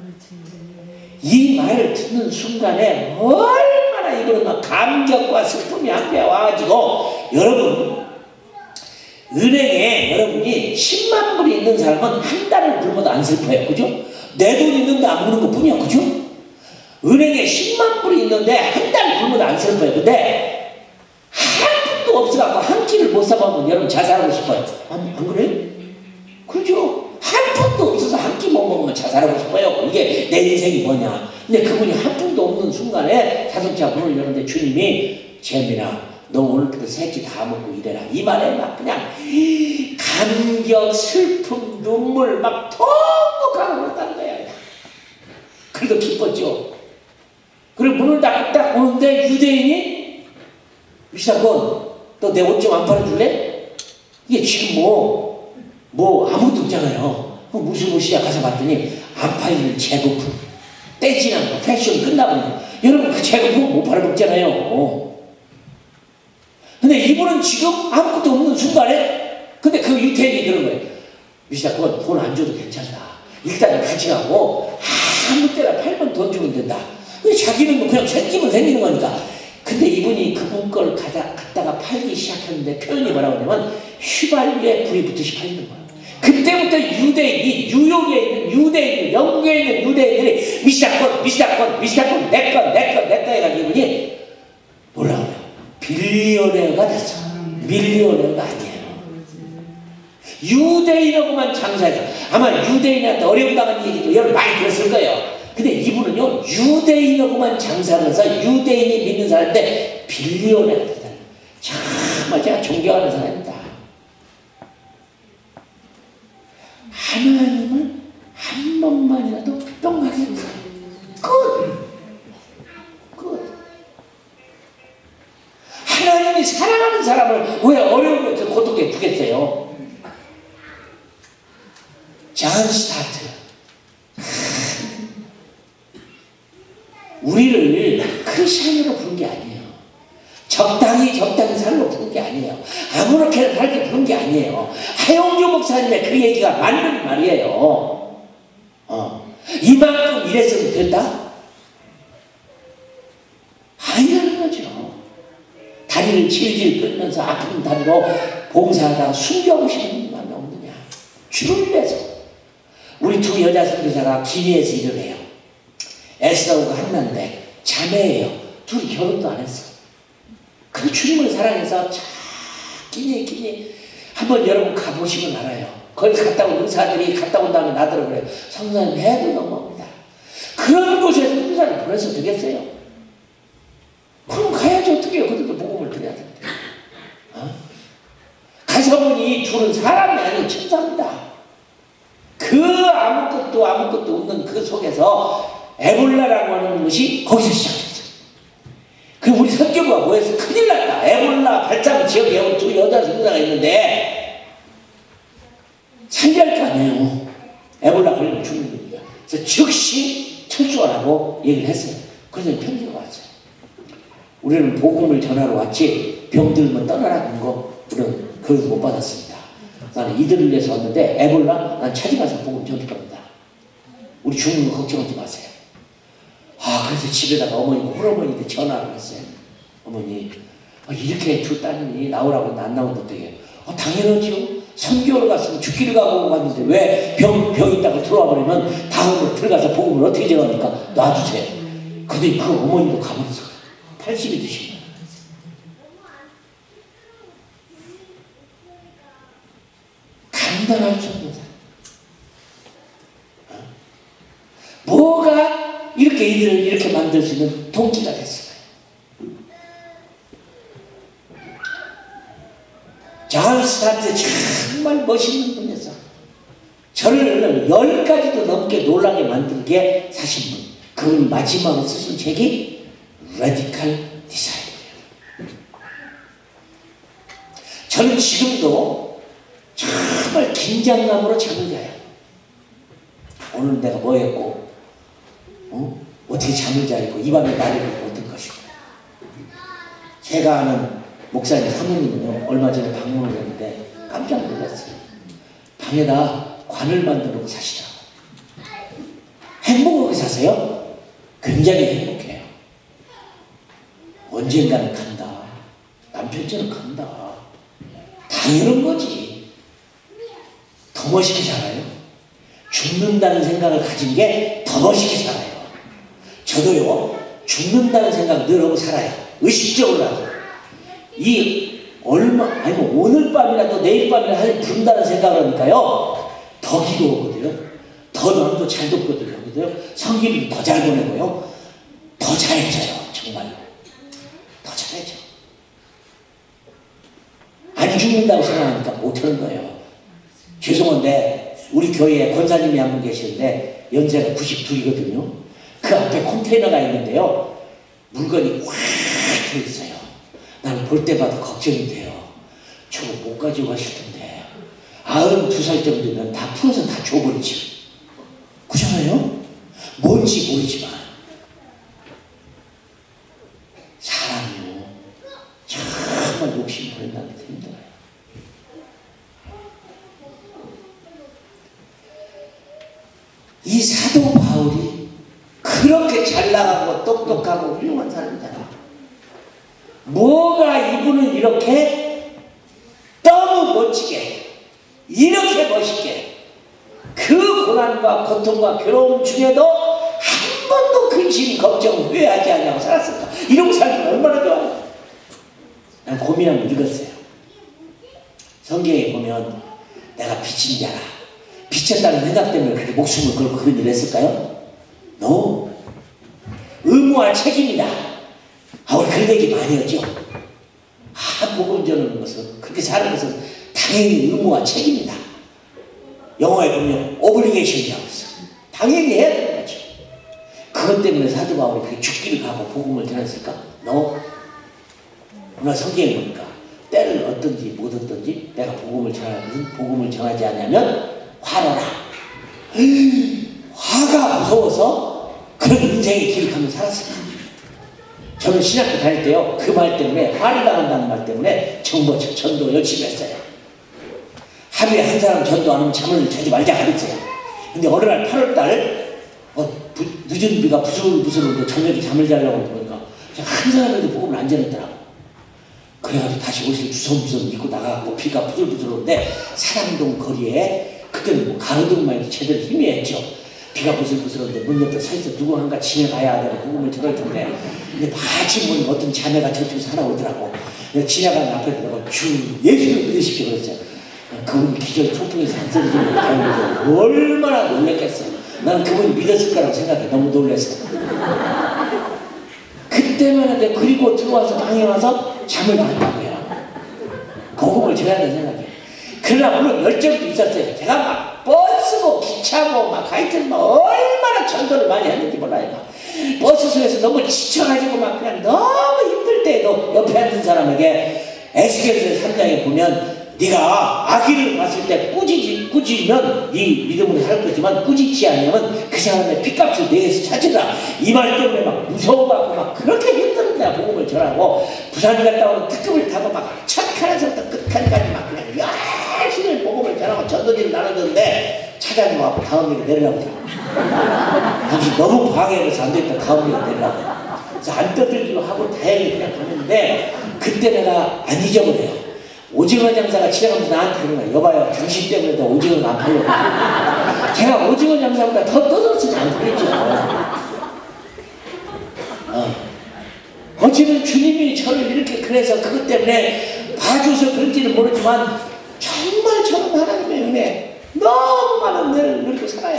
Speaker 1: 이 말을 듣는 순간에 얼마나 이거는 막 감격과 슬픔이 한배 와가지고 여러분 은행에 여러분이 10만 불이 있는 사람은 한 달을 굶어도 안 슬퍼요. 그죠? 내 돈 있는데 안 부는 것 뿐이야. 그죠? 은행에 10만 불이 있는데 한 달 굶어도 안 슬퍼요. 근데 한 푼도 없어갖고 한 끼를 못 사먹으면 여러분 자살하고 싶어요. 안 그래요? 그죠? 한 푼도 없어서 한 끼 못 먹으면 자살하고 싶어요. 이게 내 인생이 뭐냐. 근데 그분이 한 푼도 없는 순간에 자동차 문을 열었는데 주님이 재민아 너 오늘부터 새끼 다 먹고 이래라. 이 말에 막 그냥 감격, 슬픔, 눈물 막 통곡하고 그랬다는 거야. 그래도 기뻤죠. 그리고 문을 딱 오는데 유대인이 미사건 너 내 옷 좀 안 팔아줄래? 이게 지금 뭐 아무것도 없잖아요. 무슨 옷이야 가서 봤더니 안 팔리는 재고품 떼지난 거 패션 끝나버린 거. 여러분 그 재고품 못 팔아먹잖아요. 근데 이분은 지금 아무것도 없는 순간에 근데 그 유태인이 그런 거예요. 미사건 돈 안 줘도 괜찮다. 일단은 가져가고 아무 때나 팔면 돈 주면 된다. 근데 자기는 뭐 그냥 생기면 생기는 거니까. 근데 이분이 그분 걸 갖다가 팔기 시작했는데 표현이 뭐라고 하냐면 휘발유에 불이 붙듯이 팔리는 거예요. 그때부터 유대인이 뉴욕에 있는 유대인들 영국에 있는 유대인들이 미사건 내건 해가지고 이분이 뭐라고 해요. 빌리언웨어가 됐어. 밀리언웨어가 아니에요. 유대인하고만 장사해서 아마 유대인한테 어려움 당한 얘기도 여러분 많이 들었을 거예요. 근데 이분은요 유대인하고만 장사를 해서 유대인이 믿는 사람인데 빌리언웨어가 됐다. 정말 제가 존경하는 사람입니다. 하나님을 한 번만이라도 뿅하게 해보세요. 끝. 하나님이 사랑하는 사람을 왜 어려운 것을 고통에 두겠어요? 존 스타트. 우리를 크리스천으로 부른 게 아니에요. 적당히 살로 부른 게 아니에요. 아무렇게나 살게 부른 게 아니에요. 하용조 목사님의 그 얘기가 맞는 말이에요. 이만큼 이랬으면 된다? 아니라는 거죠. 다리를 질질 끌면서 아픈 다리로 봉사하다가 숨겨보시는 분만 없느냐. 주를 위해서. 우리 두 여자 선교사가 기니에서 일을 해요. 에스더하고 한나인데 자매예요. 둘이 결혼도 안 했어. 그 주님을 사랑해서 끼니 한번 여러분 가보시면 알아요. 거기 갔다 온 의사들이 갔다 온 다음에 나더러 그래요. 성사님 해도 너무합니다. 그런 곳에서 천사를 보내서 되겠어요? 그럼 가야지 어떻게 해요? 그들도 복음을 드려야 되는데. 가서 보니 이 둘은 사람이 아니고 천사입니다. 그 아무것도 없는 그 속에서 에볼라라고 하는 것이 거기서 시작했어요. 그럼 우리 선교부가 뭐해서 큰일 났다. 에볼라 발장 지역에 두 여자 선교사가 있는데 살려야 할 거 아니에요. 에볼라 걸리면 죽는 겁니다. 그래서 즉시 철수하라고 얘기를 했어요. 그래서 편지가 왔어요. 우리는 복음을 전하러 왔지 병들면 떠나라는 거 우리는 그걸 못 받았습니다. 나는 이들을 위해서 왔는데 에볼라 난 찾아가서 복음 전할 겁니다. 우리 죽는 거 걱정하지 마세요. 그래서 집에다가 어머니가 홀어머니한테 전화를 했어요. 어머니 이렇게 두 따님이 나오라고 했는데 안 나온다 어떡해. 당연하지요. 선교를 갔으면 죽기를 가고 갔는데 왜 병 있다고 들어와 버리면 다음에 들어가서 복음을 어떻게 전합니까? 놔주세요. 근데 그 어머니도 가버렸어요. 80이 드신 거예요. 간단한 선교사. 뭐가 이렇게 이들을 이렇게 만들 수 있는 동기가 됐어요. 존 스타트 정말 멋있는 분이었어. 저를 10가지도 넘게 놀라게 만든 게 사실 그분이 마지막으로 쓰신 책이 Radical Disciple이에요. 저는 지금도 정말 긴장감으로 잠을 자요. 오늘 내가 뭐 했고 어떻게 잠을 자고 이 밤에 나를 어떤 것이고. 제가 아는 목사님 사모님은요 얼마 전에 방문을 했는데 깜짝 놀랐어요. 방에다 관을 만들고 사시더라고요. 행복하게 사세요? 굉장히 행복해요. 언젠가는 간다. 남편처럼 간다. 당연한 거지. 더 멋있게 살아요. 죽는다는 생각을 가진 게 더 멋있게 살아요. 저도요 죽는다는 생각 늘 하고 살아요. 의식적으로라도. 아니면 오늘 밤이라도 내일 밤이라도 부른다는 생각을 하니까요 더 기도하거든요. 더 너무도 잘 돕거든요. 성기를 더 잘 보내고요. 더 잘해져요. 정말로. 더 잘해져. 안 죽는다고 생각하니까 못하는 거예요. 죄송한데 우리 교회에 권사님이 한 분 계시는데 연세가 92이거든요. 그 앞에 컨테이너가 있는데요. 물건이 꽉 들어있어요. 나는 볼 때마다 걱정이 돼요. 저거 못 가지고 가실 텐데 92살 정도면 다 풀어서 다 줘버리지. 그잖아요? 뭔지 모르지만 사람이요 정말 욕심 부린다는 게 힘들어요. 이 사도 바울이 그렇게 잘 나가고 똑똑하고 훌륭한 사람이잖아. 뭐가 이분은 이렇게 너무 멋지게 이렇게 멋있게 그 고난과 고통과 괴로움 중에도 한 번도 근심 걱정 후회하지 않냐고 살았을까. 이런 삶이 얼마나 좋아요. 난 고민하고 읽었어요. 성경에 보면 내가 빚진 자라 빚졌다는 생각 때문에 그렇게 목숨을 걸고 그런 일을 했을까요? No. 의무와 책임이다. 우리 그런 얘기 많이 하죠. 복음 전하는 것은 그렇게 사는 것은 당연히 의무와 책임이다. 영어에 보면 오블리게이션이라고 했어. 당연히 해야 되는 거죠. 그것 때문에 사도 바울이 그렇게 죽기를 가고 복음을 전했을까? No. 오늘 성경에 보니까 때를 얻든지 못 얻든지 내가 복음을 전할 것은 복음을 전하지 않으면 화로라. 화가 무서워서 그런 인생의 길을 가면 살았을까? 저는 신학교 다닐 때요 그 말 때문에 화를 나간다는 말 때문에 전도 열심히 했어요. 하루에 한 사람 전도 안 하면 잠을 자지 말자 그랬어요. 근데 어느 날 8월달 늦은 비가 부슬부슬 오는데 저녁에 잠을 자려고 보니까 한 사람에도 복음을 안 전했더라고. 그래가지고 다시 옷을 주섬주섬 입고 나가고 비가 부슬부슬 오는데 사당동 거리에 그때는 뭐 가로등만 해도 제대로 희미했죠. 비가 부슬부슬 오는데 문 옆에 서있어 누구 한가 지나가야 되고 복음을 전할 텐데 근데 마침 보니 어떤 자매가 저쪽에서 하나 오더라고. 내가 지나가는 앞에 들어가 주 예수를 믿으십시오 그랬어요. 그분이 기절 초풍에서 한 소리 들으면 얼마나 놀랬겠어요. 나는 그분이 믿었을 거라고 생각해. 너무 놀라서. 그때만 해도 그리고 들어와서 방에 와서 잠을 잔다고요. 복음을 전해야 된다고 생각해. 그러나 물론 열정도 있었어요. 제가 막 버스고 기차고 막 하여튼 막 얼마나 전도를 많이 했는지 몰라요. 버스 속에서 너무 지쳐가지고 막 그냥 너무 힘들 때에도 옆에 앉은 사람에게 에스겔서 3장에 보면 네가 아기를 봤을 때 꾸짖으면 네 믿음을 살 거지만 꾸짖지 않으면 그 사람의 핏값을 내게서 찾으라. 이 말 때문에 막 무서워갖고 막 그렇게 힘들었는데 내가 복음을 전하고 부산 갔다 오는 특급을 타고 막 첫 칸에서부터 끝칸까지 막 그냥 열심히 복음을 전하고 전도지를 나눴는데 찾아서 와서 다음 일에 내리라고. 당신 너무 방해해서 안 되니까 다음 일에 내리라고. 그래서 안 떠들기로 하고 다행히 그냥 갔는데 그때 내가 안 잊어버려요. 오징어 장사가 지나가면서 나한테 그런 거야. 여봐요, 당신 때문에 내가 오징어가 안 팔려. 제가 오징어 장사보다 더 떠들었으면 안 팔렸죠. 어찌는 주님이 저를 이렇게 그래서 그것 때문에 봐줘서 그런지는 모르지만 정말 저는 하나님의 은혜, 너무 많은 은혜를 누리고 살아요.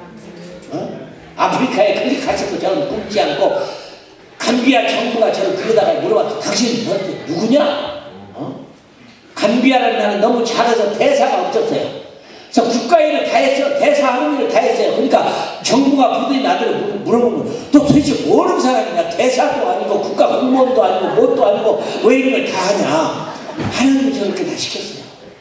Speaker 1: 아프리카에 그렇게 갔어도 저는 굶지 않고 감비아 정부가 저를 그러다가 물어봤어. 당신 너한테 누구냐? 감비아라는 나라는 너무 작아서 대사가 없었어요. 그래서 국가 일을 다 했어요. 대사하는 일을 다 했어요. 그러니까 정부가 부들이 나들을 물어보면 너 도대체 뭐하는 사람이냐? 대사도 아니고 국가 공무원도 아니고 뭣도 아니고 왜 이런 걸 다 하냐? 하나님이 저렇게 다 시켰어요.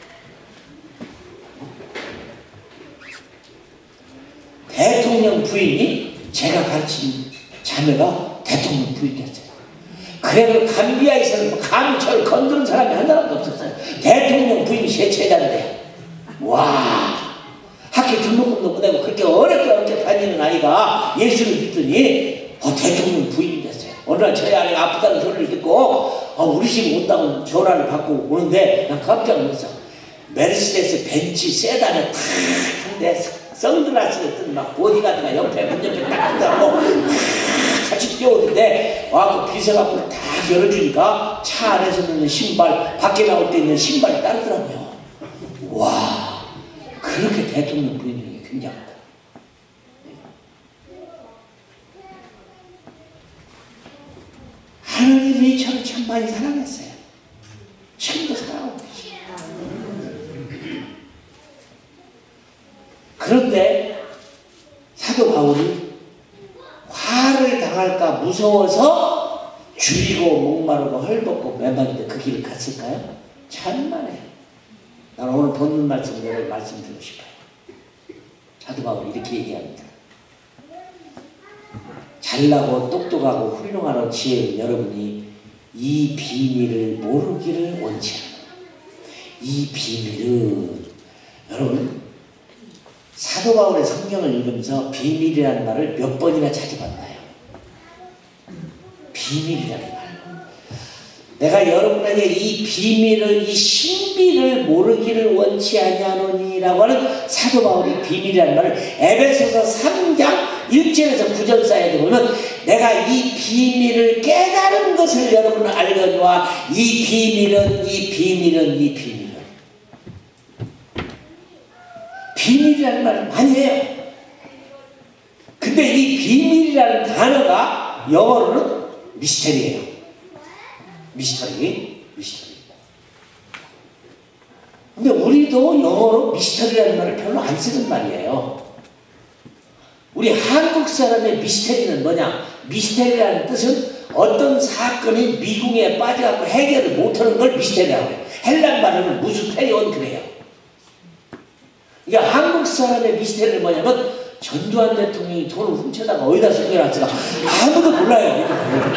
Speaker 1: 대통령 부인이 제가 가르친 자매가 대통령 부인 됐어요. 그래도 감비아에서는 감히 저를 건드는 사람이 한 사람도 없었어요. 대통령 부인이 제 제자인데, 와, 학교 등록금도 못내고 그렇게 어렵게 다니는 아이가 예수를 믿더니 대통령 부인이 됐어요. 어느 날 저희 아내가 아프다는 소리를 듣고 우리 집 온다고 전화를 받고 오는데 난 깜짝 놀랐어. 메르세데스 벤츠 세단에 탁 한대 선글라스를 뜬 막 보디가드가 옆에 문 옆에 딱 한다고 같이 뛰어오는데 와서 비서가고 다 열어주니까 차 안에서 있는 신발, 밖에 나올 때 있는 신발이 따르더라고요. 와, 그렇게 대통령 부인이 굉장하다. 하나님이 저를 참 많이 사랑했어요. 지금도 사랑하고 계시죠. 그런데 사도 바울이 화를 당할까 무서워서 줄이고 목마르고 헐벗고 매만인데 그 길을 갔을까요? 천만에요. 나는 오늘 본문 말씀을 말씀드리고 싶어요. 사도 바울이 이렇게 얘기합니다. 잘나고 똑똑하고 훌륭하고 지혜로운 여러분이 이 비밀을 모르기를 원치 않아요. 이 비밀은 여러분 사도 바울의 성경을 읽으면서 비밀이라는 말을 몇 번이나 찾아봤나요? 비밀이라는 말. 내가 여러분에게 이 비밀을, 이 신비를 모르기를 원치 아니하노니라고 하는 사도 바울이 비밀이라는 말을 에베소서 3장 1절에서 9절 사이에 보면 내가 이 비밀을 깨달은 것을 여러분은 알거니와 이 비밀은 비밀이라는 말을 많이 해요. 근데 이 비밀이라는 단어가 영어로는 미스터리예요. 미스터리. 근데 우리도 영어로 미스터리라는 말을 별로 안 쓰는 말이에요. 우리 한국 사람의 미스터리는 뭐냐? 미스터리라는 뜻은 어떤 사건이 미궁에 빠져갖고 해결을 못하는 걸 미스터리라고 해요. 헬란 말로는 무스테리온 그래요. 그러니까 한국 사람의 미스터리는 뭐냐면 전두환 대통령이 돈을 훔쳐다가 어디다 숨겨놨을까 아무도 몰라요.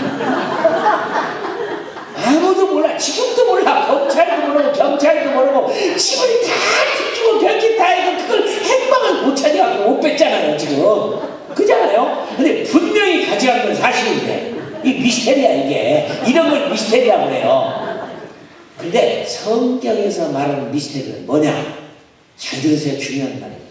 Speaker 1: 아무도 몰라. 지금도 몰라. 검찰도 모르고 경찰도 모르고 집을 다 뒤지고 별짓 다 해도 그걸 행방을 못 찾아갖고 못 뺐잖아요 지금. 그잖아요. 근데 분명히 가져간 건 사실인데 이 미스테리야 이게. 이런 걸 미스테리라고 해요. 근데 성경에서 말하는 미스테리는 뭐냐? 잘 들으세요. 중요한 말입니다.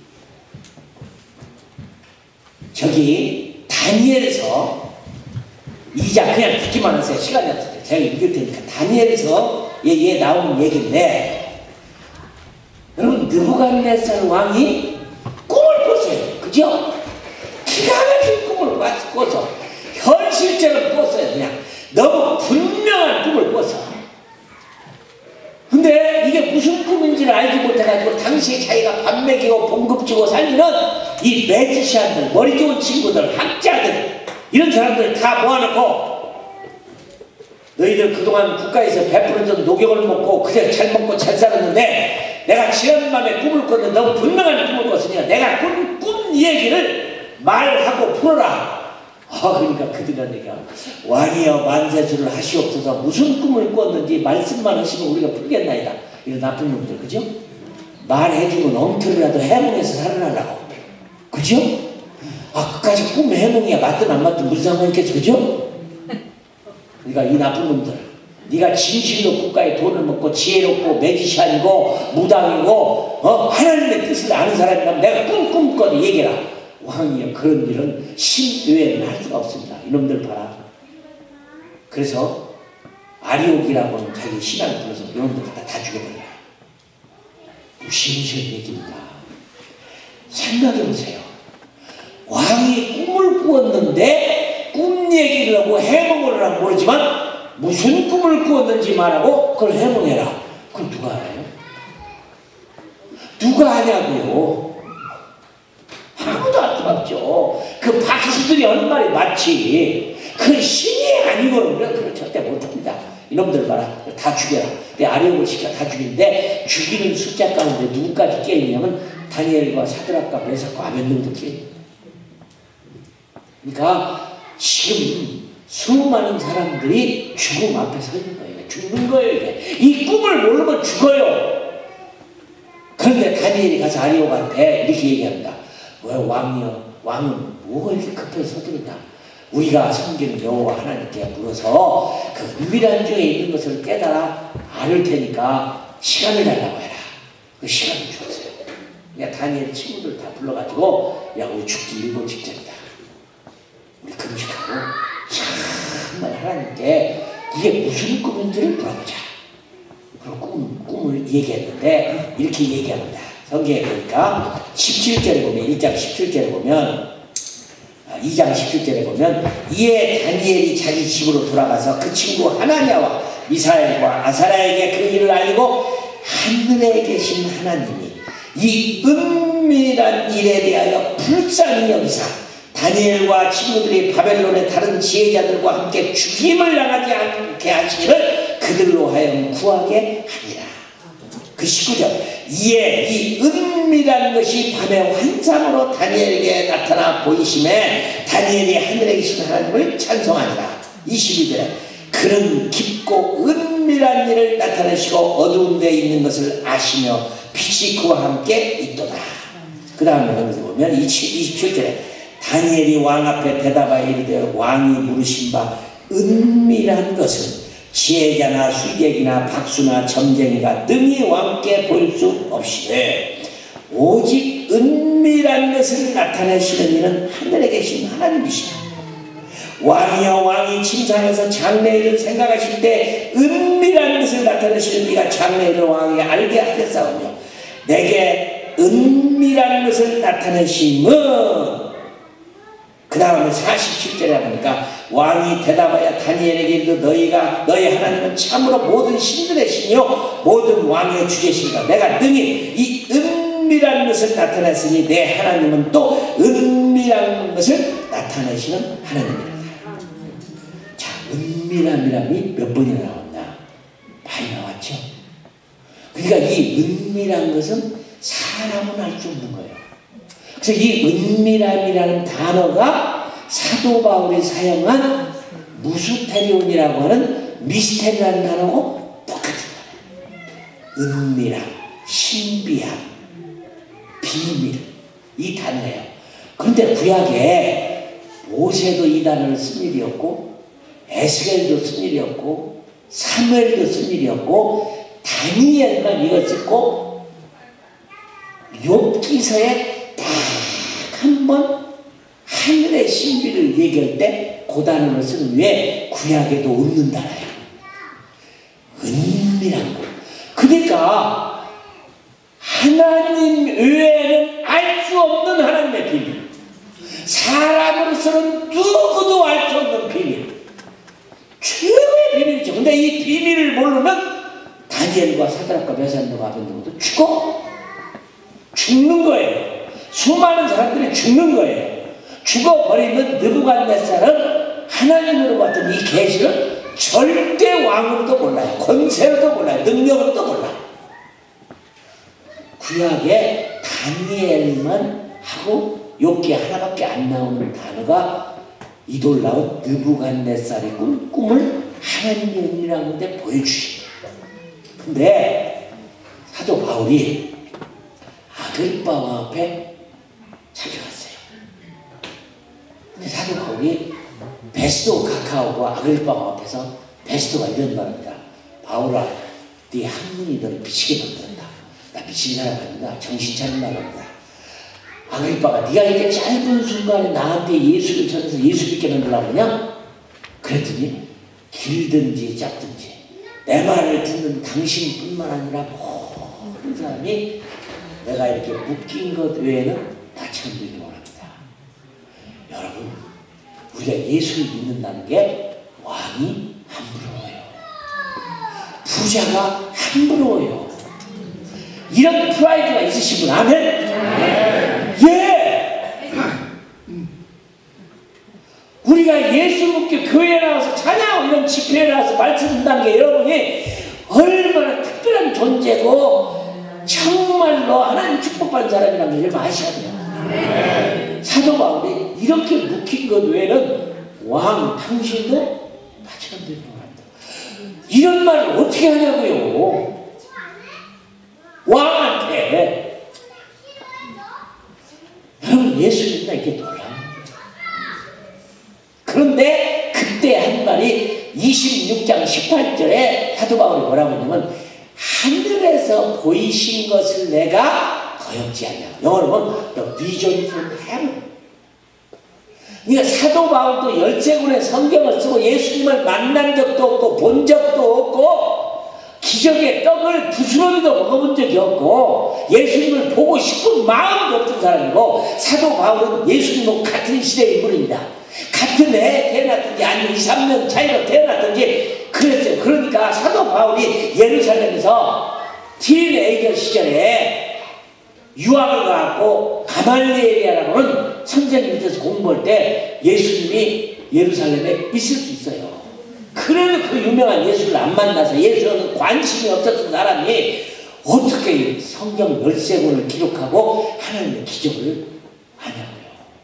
Speaker 1: 저기 다니엘서 2장 그냥 듣기만 하세요. 시간이 없을 때 제가 읽을 테니까. 다니엘서에 나오는 얘기인데 여러분 느부갓네살 왕이 꿈을 꿨어요. 그죠? 그죠? 기가 막힌 꿈을 꿔서 현실적으로 꿨어요. 그냥 너무 분명한 꿈을 꿨어. 근데 이게 무슨 꿈인지를 알지 못해가지고 당시에 자기가 밥 먹이고 봉급주고 살리는 이 매지시안들, 머리 좋은 친구들, 학자들, 이런 사람들 다 모아놓고 너희들 그동안 국가에서 베풀어준 녹용을 먹고 그래 잘 먹고 잘 살았는데 내가 지난밤에 꿈을 꿨는데 너무 분명한 꿈을 꿨으니까 내가 꿈 얘기를 말하고 풀어라. 그러니까 그들한테 왕이여 만세수를 하시옵소서. 무슨 꿈을 꿨는지 말씀만 하시면 우리가 풀겠나이다. 이런 나쁜 놈들, 그죠? 말해주면 엉터리라도 해몽해서 살아나려고, 그죠? 그까지 꿈 해몽이야. 맞든 안 맞든 무슨 상관이겠지, 그죠? 그러니까 이 나쁜 놈들, 네가 진실로 국가의 돈을 먹고 지혜롭고 매지시안이고 무당이고 하나님의 뜻을 아는 사람이라면 내가 꿈꿔도 얘기해라. 왕이여 그런 일은 신 외에는 할 수가 없습니다. 이놈들 봐라. 그래서 아리옥이라고는 자기 신앙을 불러서 이놈들 갖다 다 죽여버려요. 무시무시한 얘기입니다. 생각해보세요. 왕이 꿈을 꾸었는데 꿈 얘기를 하고 해몽을 하면 모르지만 무슨 꿈을 꾸었는지 말하고 그걸 해몽해라. 그럼 누가 알아요? 누가 아냐고요? 아무도 알 수가 없죠. 그 박수들이 하는 말이 맞지. 그 신이 아니고는 그걸 절대 못합니다. 이놈들 봐라. 다 죽여라. 내 아리옥을 시켜 다 죽이는데 죽이는 숫자 가운데 누구까지 깨있냐면 다니엘과 사드락과 메삭과 아벤노고도 깨있는. 그러니까 지금 수많은 사람들이 죽음 앞에 서 있는 거예요. 죽는 거예요. 이게. 이 꿈을 모르면 죽어요. 그런데 다니엘이 가서 아리옥한테 이렇게 얘기합니다. 왜 왕이여? 왕은 뭐가 이렇게 급해서 서두르냐? 우리가 섬기는 여호와 하나님께 물어서 그 은밀한 중에 있는 것을 깨달아 알을 테니까 시간을 달라고 해라. 그 시간을 줬어요. 그러니까 다니엘 친구들 다 불러가지고 야 우리 죽기 1분 직전이다. 우리 금식하고 정말 하나님께 이게 무슨 꿈인지를 물어보자. 그리고 꿈을 얘기했는데 이렇게 얘기합니다. 성경에 보니까 17절에 보면 1장 17절에 보면 2장 17절에 보면 이에 다니엘이 자기 집으로 돌아가서 그 친구 하나냐와 미사엘과 아사랴에게 그 일을 알리고 하늘에 계신 하나님이 이 은밀한 일에 대하여 불쌍히 여기사 다니엘과 친구들이 바벨론의 다른 지혜자들과 함께 죽임을 당하지 않게 하시기를 그들로 하여금 구하게 하니라. 그 19절 이에 이 은밀한 것이 밤의 환상으로 다니엘에게 나타나 보이심에 다니엘이 하늘에 계신 하나님을 찬송하니라. 22절에 그는 깊고 은밀한 일을 나타내시고 어두운 데에 있는 것을 아시며 빛이 그와 함께 있도다. 그 다음에 여기서 보면 27절에 다니엘이 왕 앞에 대답하여 이르되 왕이 물으신 바 은밀한 것은 지혜자나 술객이나 박수나 점쟁이가 능히 왕께 보일 수 없이되 오직 은밀한 것을 나타내시는 이는 하늘에 계신 하나님이시다. 왕이여 왕이 침상에서 장래일을 생각하실 때 은밀한 것을 나타내시는 이가 장래일을 왕에게 알게 하겠사오며 내게 은밀한 것을 나타내심은 그 다음에 47절에 보니까 왕이 대답하여 다니엘에게 이르되 너희가 너희 하나님은 참으로 모든 신들의 신이요 모든 왕의 주제시니까 내가 능히 이 은밀한 것을 나타냈으니 내 하나님은 또 은밀한 것을 나타내시는 하나님이다. 자, 은밀함이람이 몇 번이나 나왔나? 많이 나왔죠. 그러니까 이 은밀한 것은 사람은 알 수 없는 거예요. 그래서 이 은밀함이라는 단어가 사도 바울이 사용한 무스테리온이라고 하는 미스테리라는 단어하고 똑같은 거예요. 은밀함, 신비함, 비밀 이 단어예요. 그런데 구약에 모세도 이 단어를 쓴 일이 없고 에스겔도 쓴 일이 없고 사무엘도 쓴 일이 없고 다니엘만 이걸 썼고 욥기서에 딱 한 번 하늘의 신비를 얘기할 때 그 단어를 쓰는 왜 구약에도 없는 단어예요. 은밀한 거. 그러니까 하나님 외에는 알 수 없는 하나님의 비밀. 사람으로서는 누구도 알 수 없는 비밀, 최고의 비밀이죠. 근데 이 비밀을 모르면 다니엘과 사드락과 메사니아가 아벤노고도 죽는 거예요. 수많은 사람들이 죽는 거예요. 죽어버리면 느부갓네살은 하나님으로 봤던 이 계시를 절대 왕으로도 몰라요. 권세로도 몰라요. 능력으로도 몰라요. 구약에 다니엘만 하고 욥기 하나밖에 안 나오는 단어가 이 놀라운 느부갓네살의 꿈을 하나님의 은혜라는 데 보여주십니다. 근데 사도 바울이 아그리빠 왕 앞에 잡혀갔어요. 근데 사도 바울이 베스도 가까우고 아그리빠 왕 앞에서 베스도가 이런 말합니다. 바울아, 네 학문이 너를 미치게 만든다. 나 미친 사람 아닙니다. 정신 차린 말합니다. 아그리빠가 네가 이렇게 짧은 순간에 나한테 예수를 전해서 예수 믿게 만들라고 그냥? 그랬더니 길든지 짧든지 내 말을 듣는 당신뿐만 아니라 모든 사람이 내가 이렇게 묶인 것 외에는 나처럼 되기 원합니다. 여러분, 우리가 예수를 믿는다는 게 왕이 함부로워요. 부자가 함부로워요. 이런 프라이드가 있으신 분 아멘? 예! 우리가 예수 믿고 교회에 나와서 찬양하고 이런 집회에 나와서 말씀 듣는다는 게 여러분이 얼마나 특별한 존재고 정말로 하나님 축복받은 사람이라는 걸 아셔야 돼요. 사도 바울이 이렇게 묵힌 것 외에는 왕 당신도 나처럼 되는 것 같다. 이런 말을 어떻게 하냐고요. 왕한테. 여러분, 예수 믿나 이게 놀라운 거예요. 그런데 그때 한 말이 26장 18절에 사도 바울이 뭐라고 했냐면 하늘에서 보이신 것을 내가 거역지 않냐. 영어로 보면 The vision from heaven. 그러니까 사도 바울도 열제군의 성경을 쓰고 예수님을 만난 적도 없고 본 적도 없고 기적의 떡을 부스러기도 먹어본 적이 없고 예수님을 보고 싶은 마음도 없던 사람이고 사도 바울은 예수님과 같은 시대의 인물입니다. 같은 해에 태어났든지 아니면 2, 3년 차이로 태어났든지 그랬어요. 그러니까 사도 바울이 예루살렘에서 티네이저 시절에 유학을 가고 가말리엘이라고는 선생님 밑에서 공부할 때 예수님이 예루살렘에 있을 수 있어요. 그래도 그 유명한 예수를 안 만나서 예수는 관심이 없었던 사람이 어떻게 성경 13권을 기록하고 하나님의 기적을 하냐고요.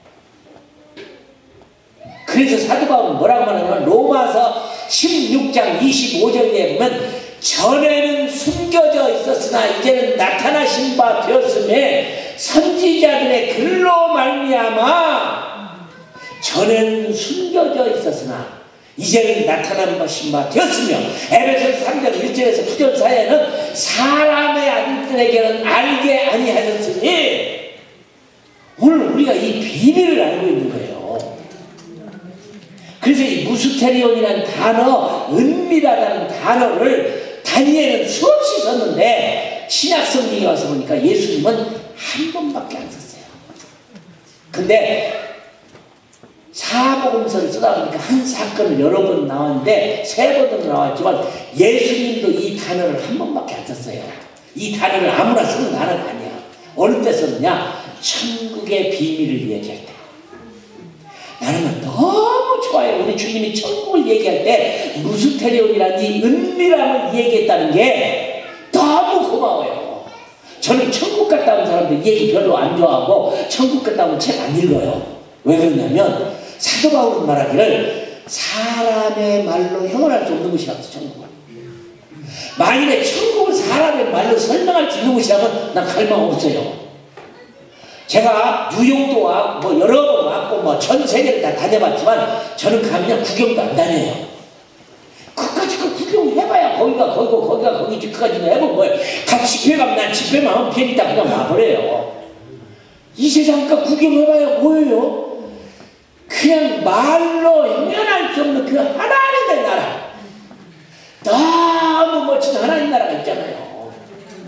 Speaker 1: 그래서 사도 바울은 뭐라고 말하냐면 로마서 16장 25절에 보면 전에는 숨겨져 있었으나 이제는 나타나신 바 되었음에 선지자들의 글로 말미암아 전에는 숨겨져 있었으나 이제는 나타난 것인 바 되었으며 에베소서 3장 1절에서 9절 사이에는 사람의 아들들에게는 알게 아니하셨으니 오늘 우리가 이 비밀을 알고 있는 거예요. 그래서 이 무스테리온이라는 단어, 은밀하다는 단어를 다니엘은 수없이 썼는데 신약 성경에 와서 보니까 예수님은 한 번밖에 안 썼어요. 근데 사복음서를 쓰다 보니까 한 사건을 여러 번 나왔는데 3번으로 나왔지만 예수님도 이 단어를 한 번밖에 안 썼어요. 이 단어를 아무나 쓰는 단어가 아니야. 어느 때 썼느냐? 천국의 비밀을 얘기할 때. 나는 너무 좋아요. 우리 주님이 천국을 얘기할 때 무스테리온이라는 이 은밀함을 얘기했다는 게 너무 고마워요. 저는 천국 갔다 온 사람들 얘기 별로 안 좋아하고 천국 갔다 오면 책 안 읽어요. 왜 그러냐면 사도 바울은 말하기를 사람의 말로 형언할 수 없는 것이라고 천국은. 만일에 천국을 사람의 말로 설명할 수 있는 것이라면 난 갈 마음 없어요. 제가 뉴욕도 왔고 뭐 여러 번 왔고 뭐 전 세계를 다 다녀봤지만 저는 가면 구경도 안 다녀요. 그까짓 거 구경해봐야 거기가 거기고 거기가 거기지. 그까짓 거 해보면 뭐예요. 각 집회 가면 난 집회만 하면 비행기 딱 그냥 와버려요. 이 세상가 구경해봐야 뭐예요? 그냥 말로 형용할 수 없는 그 하나님의 나라, 너무 멋진 하나님 나라가 있잖아요.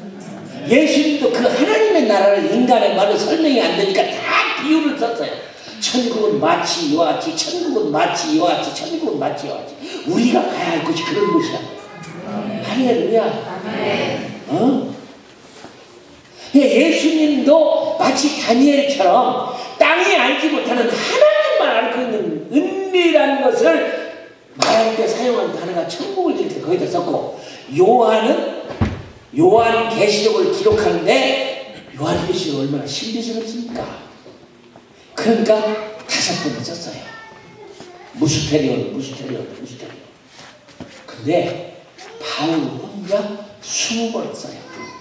Speaker 1: 예수님도 그 하나님의 나라를 인간의 말로 설명이 안 되니까 다 비유를 썼어요. 천국은 마치 이와 같이, 천국은 마치 이와 같이, 천국은 마치 이와 같이. 우리가 가야 할 것이 그런 것이야. 할렐루야. 예수님도 마치 다니엘처럼 땅이 알지 못하는 하나님만 알고 있는 은밀한 것을 말할 때 사용한 단어가 천국을 이렇게 거기다 썼고, 요한 계시록을 기록하는데 요한계시록 얼마나 신비스럽습니까? 그러니까 5번을 썼어요. 무스테리온. 근데 바울 혼자 20번을 써요.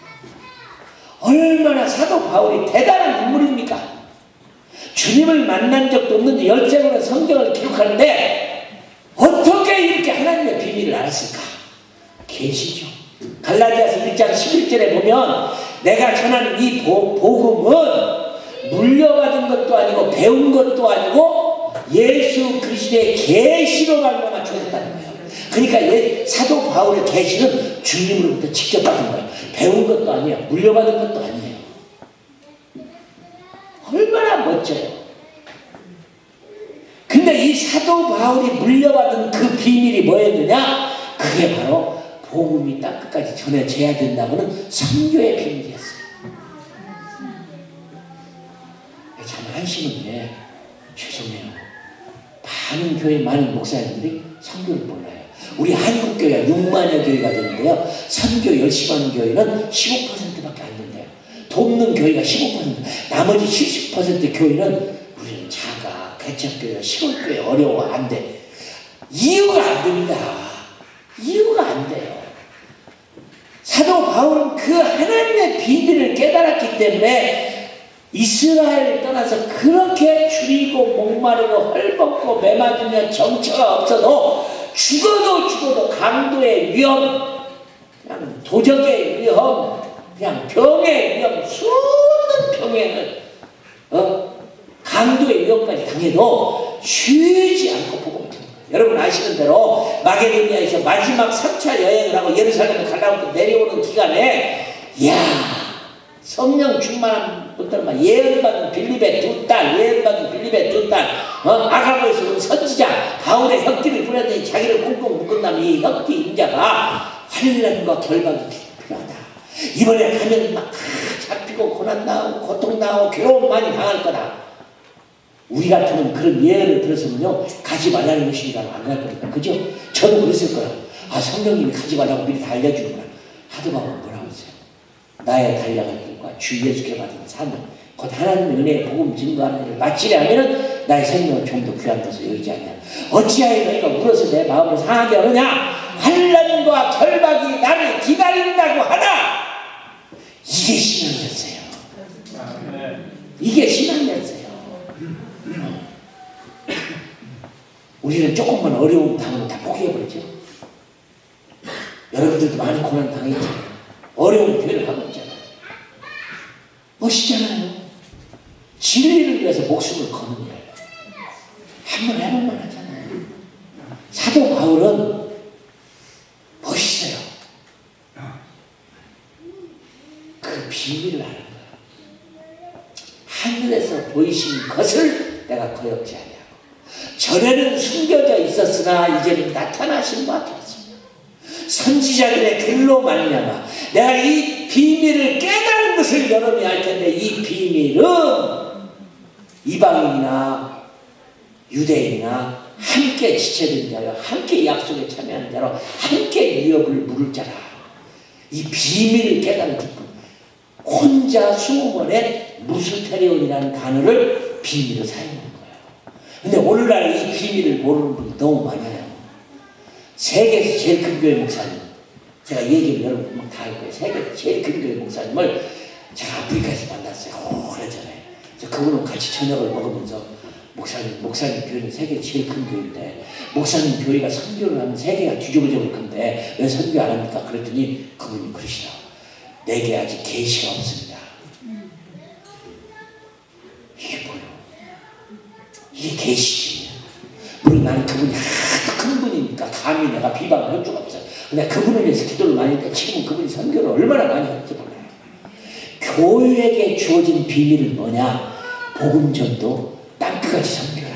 Speaker 1: 얼마나 사도 바울이 대단한 인물입니까? 주님을 만난 적도 없는데 13권의 성경을 기록하는데 어떻게 이렇게 하나님의 비밀을 알았을까? 계시죠. 갈라디아서 1장 11절에 보면 내가 전하는 이 복음은 물려받은 것도 아니고 배운 것도 아니고 예수 그리스도의 계시로 말미암아 주어졌다는 거예요. 그러니까 사도 바울의 계시는 주님으로부터 직접 받은 거예요. 배운 것도 아니에요. 물려받은 것도 아니에요. 얼마나 멋져요. 근데 이 사도 바울이 물려받은 그 비밀이 뭐였느냐? 그게 바로 복음이 땅끝까지 전해져야 된다고는 선교의 비밀이었어요. 참 한심한데 죄송해요. 많은 교회 많은 목사님들이 선교를 몰라요. 우리 한국교회가 6만여 교회가 되는데요. 선교 열심히 하는 교회는 15%밖에 안 된대요. 돕는 교회가 15%, 나머지 70% 교회는 우리는 작아, 개척교회, 시골교회 어려워, 안 돼. 이유가 안 됩니다. 이유가 안 돼요. 사도 바울은 그 하나님의 비밀을 깨달았기 때문에 이스라엘을 떠나서 그렇게 줄이고 목마르고 헐벗고 매맞으며 정처가 없어도 죽어도 강도의 위험, 그냥 도적의 위험, 그냥 병의 위험, 수없는 병에는 강도의 위험까지 당해도 쉬지 않고 복음을 전합니다. 여러분 아시는 대로 마게도니아에서 마지막 3차 여행을 하고 예루살렘에 가려고 내려오는 기간에 성령 충만한 분들만 예언받은 빌립의 2딸, 예언받은 빌립의 2딸, 아가보에서 온 선지자 바울의 혁기를 부렸더니 자기를 꽁꽁 묶은 다음에 이 혁기 인자가 환난과 결박이 필요하다. 이번에 가면 막 잡히고 고난 나오고 고통 나오고 괴로움 많이 당할 거다. 우리 같으면 그런 예언을 들었으면요, 가지 말라는 것이니까 안 갈 거니까. 그죠? 저도 그랬을 거예요. 아, 성령님이 가지 말라고 미리 다 알려주는구나. 하더라고 뭐라고 했어요? 나의 달려갈 길과 주 예수께 받은 삶을 곧 하나님의 은혜의 복음 증거하는 일을 마치려 하면은 나의 생명은 좀 더 귀한 것을 여기지 않냐. 어찌하여 너희가 울어서 내 마음을 상하게 하느냐? 환난과 결박이 나를 기다린다고 하나. 이게 신앙이었어요. 이게 신앙이었어요. 우리는 조금만 어려움 당하면 다 포기해버리죠. 여러분들도 많은 고난 당했잖아요. 어려운 교회를 하고 있잖아요. 멋있잖아요. 진리를 위해서 목숨을 거는 일. 한번 해볼만 하잖아요. 사도 바울은 멋있어요. 그 비밀을 아는 거야. 하늘에서 보이신 것을 내가 거역지 않냐고. 전에는 숨겨져 있었으나 이제는 나타나신 것 같았습니다. 선지자들의 글로 말미암아 내가 이 비밀을 깨달은 것을 여러분이 알 텐데, 이 비밀은 이방인이나 유대인이나 함께 지체된 자여, 함께 약속에 참여하는 자로 함께 위협을 물을 자라. 이 비밀을 깨달은 기쁨. 혼자 20번의 무스테리온이라는 단어를 비밀로 사용하는 거예요. 근데 오늘날 이 비밀을 모르는 분이 너무 많아요. 세계에서 제일 큰 교회 목사님, 제가 얘기를 여러분 다 할 거예요. 세계에서 제일 큰 교회 목사님을 제가 아프리카에서 만났어요. 오래전에. 그래서 그분은 같이 저녁을 먹으면서 목사님 교회는 세계 제일 큰 교회인데, 목사님 교회가 선교를 하면 세계가 뒤집어져 볼 건데 왜 선교 안 합니까? 그랬더니 그분이 그러시더라고요. 내게 아직 계시가 없습니다. 이게 뭐예요? 이게 계시지. 물론 나는 그분이 큰 분이니까 감히 내가 비방을 할 수가 없어요. 근데 그분을 위해서 기도를 많이 했는데 지금 그분이 선교를 얼마나 많이 할지 몰라요. 교회에게 주어진 비밀은 뭐냐? 복음 전도, 땅끝 끝까지 섬겨라.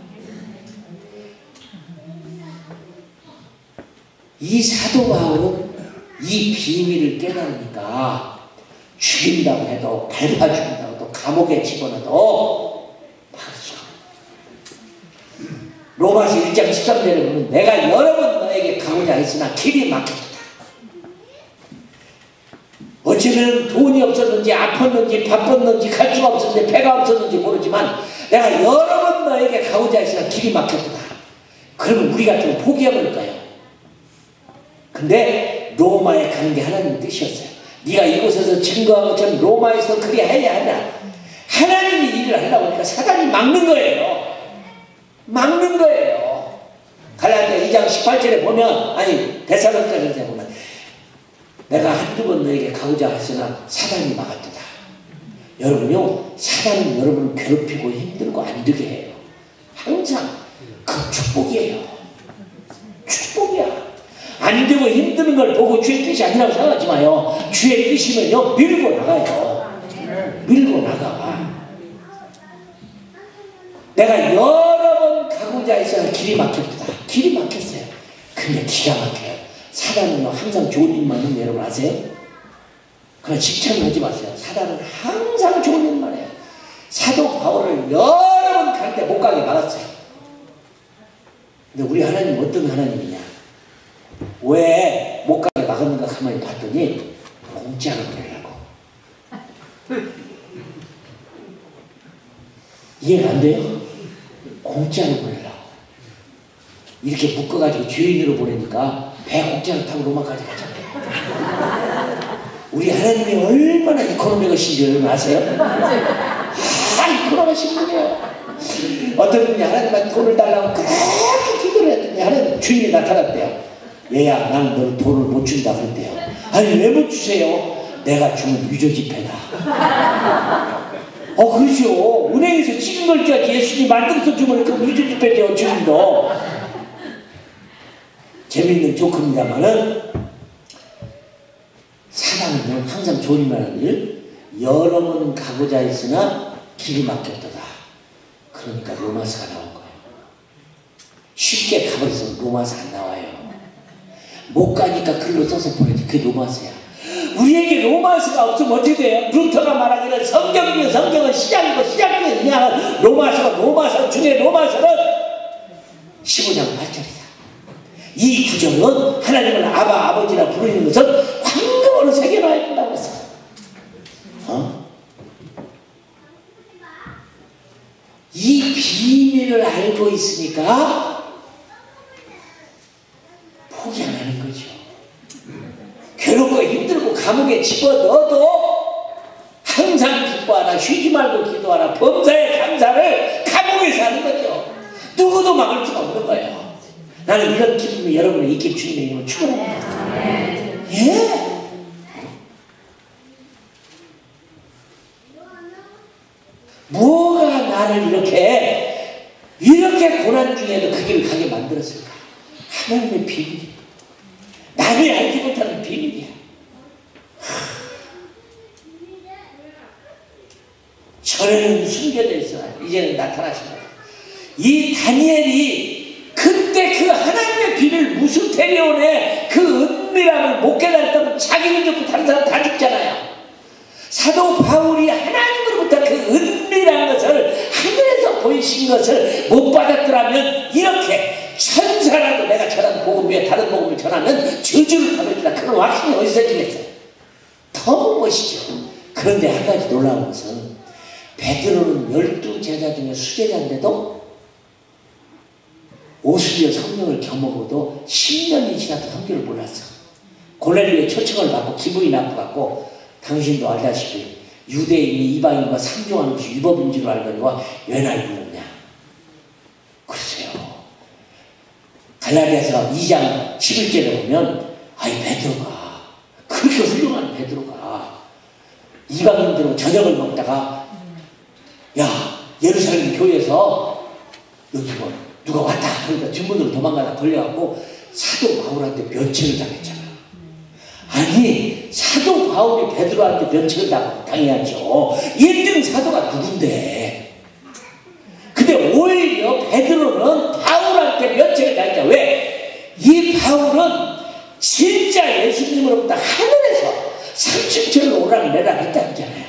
Speaker 1: 이 사도 바울은 이 비밀을 깨달으니까 죽인다고 해도 밟아 죽인다고 해도 감옥에 집어넣어도 막을 수가 없다. 로마서 1장 13절에 보면 내가 여러 번 너에게 가고자 했으나 길이 막혔다. 어쩌면 돈이 없었는지 아팠는지 바빴는지 갈 수가 없었는지 배가 없었는지 모르지만 내가 여러 번 너에게 가고자 했으나 길이 막혔다. 그러면 우리 같으면 포기해버릴까요? 근데 로마에 가는 게 하나님의 뜻이었어요. 네가 이곳에서 증거한 것처럼 로마에서 그리 해야 하냐. 하나님이 일을 하려고 하니까 사단이 막는 거예요. 막는 거예요. 갈라디아 2장 18절에 보면, 아니 데살로니가전서에 보면 내가 한두 번 너에게 가고자 했으나 사단이 막았도다. 여러분요, 사단은 여러분을 괴롭히고 힘들고 안 되게 해요. 항상 그 축복이에요. 축복이야. 안 되고 힘드는 걸 보고 주의 뜻이 아니라고 생각하지 마요. 주의 뜻이면요, 밀고 나가요. 밀고 나가. 내가 여러 번 가고자 해서 길이 막혔다. 길이 막혔어요. 근데 기가 막혀요. 사단은요, 항상 좋은 일만 하는 거 여러분 아세요? 그냥 칭찬하지 마세요. 사단은 항상 좋은 일만 해요. 사도 바울을 여러 번 가는데 못 가게 막았어요. 근데 우리 하나님은 어떤 하나님이냐? 왜 못 가게 막았는가 가만히 봤더니 공짜로 보내려고. 이해가 안 돼요? 공짜로 보내려고. 이렇게 묶어가지고 주인으로 보내니까 배 공짜로 타고 로마까지 가잖아요. 우리 하나님이 얼마나 이코노미하신지 여러분 아세요? 이코노미하신 분이에요. 어떤 분이 하나님한테 돈을 달라고 그렇게 기도를 했더니 하나님 주인이 나타났대요. 얘야, 나는 너 돈을 못 준다 그랬대요. 아니 왜 못 주세요? 내가 주면 위조지폐다. 그렇죠. 은행에서 찍은 걸 줘야지. 예수님이 만들어서 주면 그 위조지폐죠. 주인도. 재미있는 조크입니다만은 사단은요, 항상 좋은 일만 하는 일, 여러 번 가고자 했으나 길이 막혔도다. 그러니까 로마서가 나온 거예요. 쉽게 가버려서 로마서 안 나와요. 못 가니까 글로 써서 보내지. 그게 로마서야. 우리에게 로마서가 없으면 어떻게 돼요? 루터가 말하기를 성경이면 성경은 시작이고 시작이 그냥 로마서 중에 로마서는 15장 8절이다. 이 구절은 하나님을 아버지라 부르는 것은 황금으로 새겨놔야 된다고 했어요. 이 비밀을 알고 있으니까 포기 안 하는 거죠. 괴롭고 힘들고 감옥에 집어넣어도 항상 기뻐하라, 쉬지 말고 기도하라, 범사의 감사를 감옥에서 하는 거죠. 누구도 막을 수가 없는 거예요. 나는 이런 기쁨이 여러분의 있게 주님의 이름으로 축원합니다. 예? 뭐가 나를 이렇게 고난 중에도 그 길을 가게 만들었을까? 하나님의 비밀이야. 남이 알지 못하는 비밀이야. 전에는 숨겨져 있어. 이제는 나타나신 거야. 이 다니엘이 그때 그 하나님의 비밀 무스테리온의 그 은밀함을 못 깨달았다면 자기는 죽고 다른 사람 다 죽잖아요. 사도 바울이 하나님으로부터 그 은밀한 것을, 하늘에서 보이신 것을 못 받았더라면 이렇게 천사라도 내가 전한 복음 위에 다른 복음을 전하면 저주를 받을지라, 그런 확신이 어디서 생기겠어요? 너무 멋있죠. 그런데 한 가지 놀라운 것은 베드로는 12제자 중에 수제자인데도 오순절 성령을 겨먹어도 10년이 지나도 성경을 몰랐어. 고넬료의 초청을 받고 기분이 나쁘고, 당신도 알다시피 유대인이 이방인과 상종하는 것이 위법인 줄 알거니와 왜 날 불렀냐. 글쎄요. 갈라디아서 2장 11절에 보면 베드로가, 그렇게 훌륭한 베드로가 이방인들하고 저녁을 먹다가, 야, 예루살렘 교회에서 여기 뭐 누가 왔다 그러니까 뒷문으로 도망가다 걸려갖고 사도 바울한테 면책을 당했잖아. 아니, 사도 바울이 베드로한테 면책을 당해야죠. 1등 사도가 누군데? 근데 오히려 베드로는 바울한테 면책을 당했다. 왜? 이 바울은 진짜 예수님으로부터 하늘에서 삼층천을 오락내락 했다잖아요.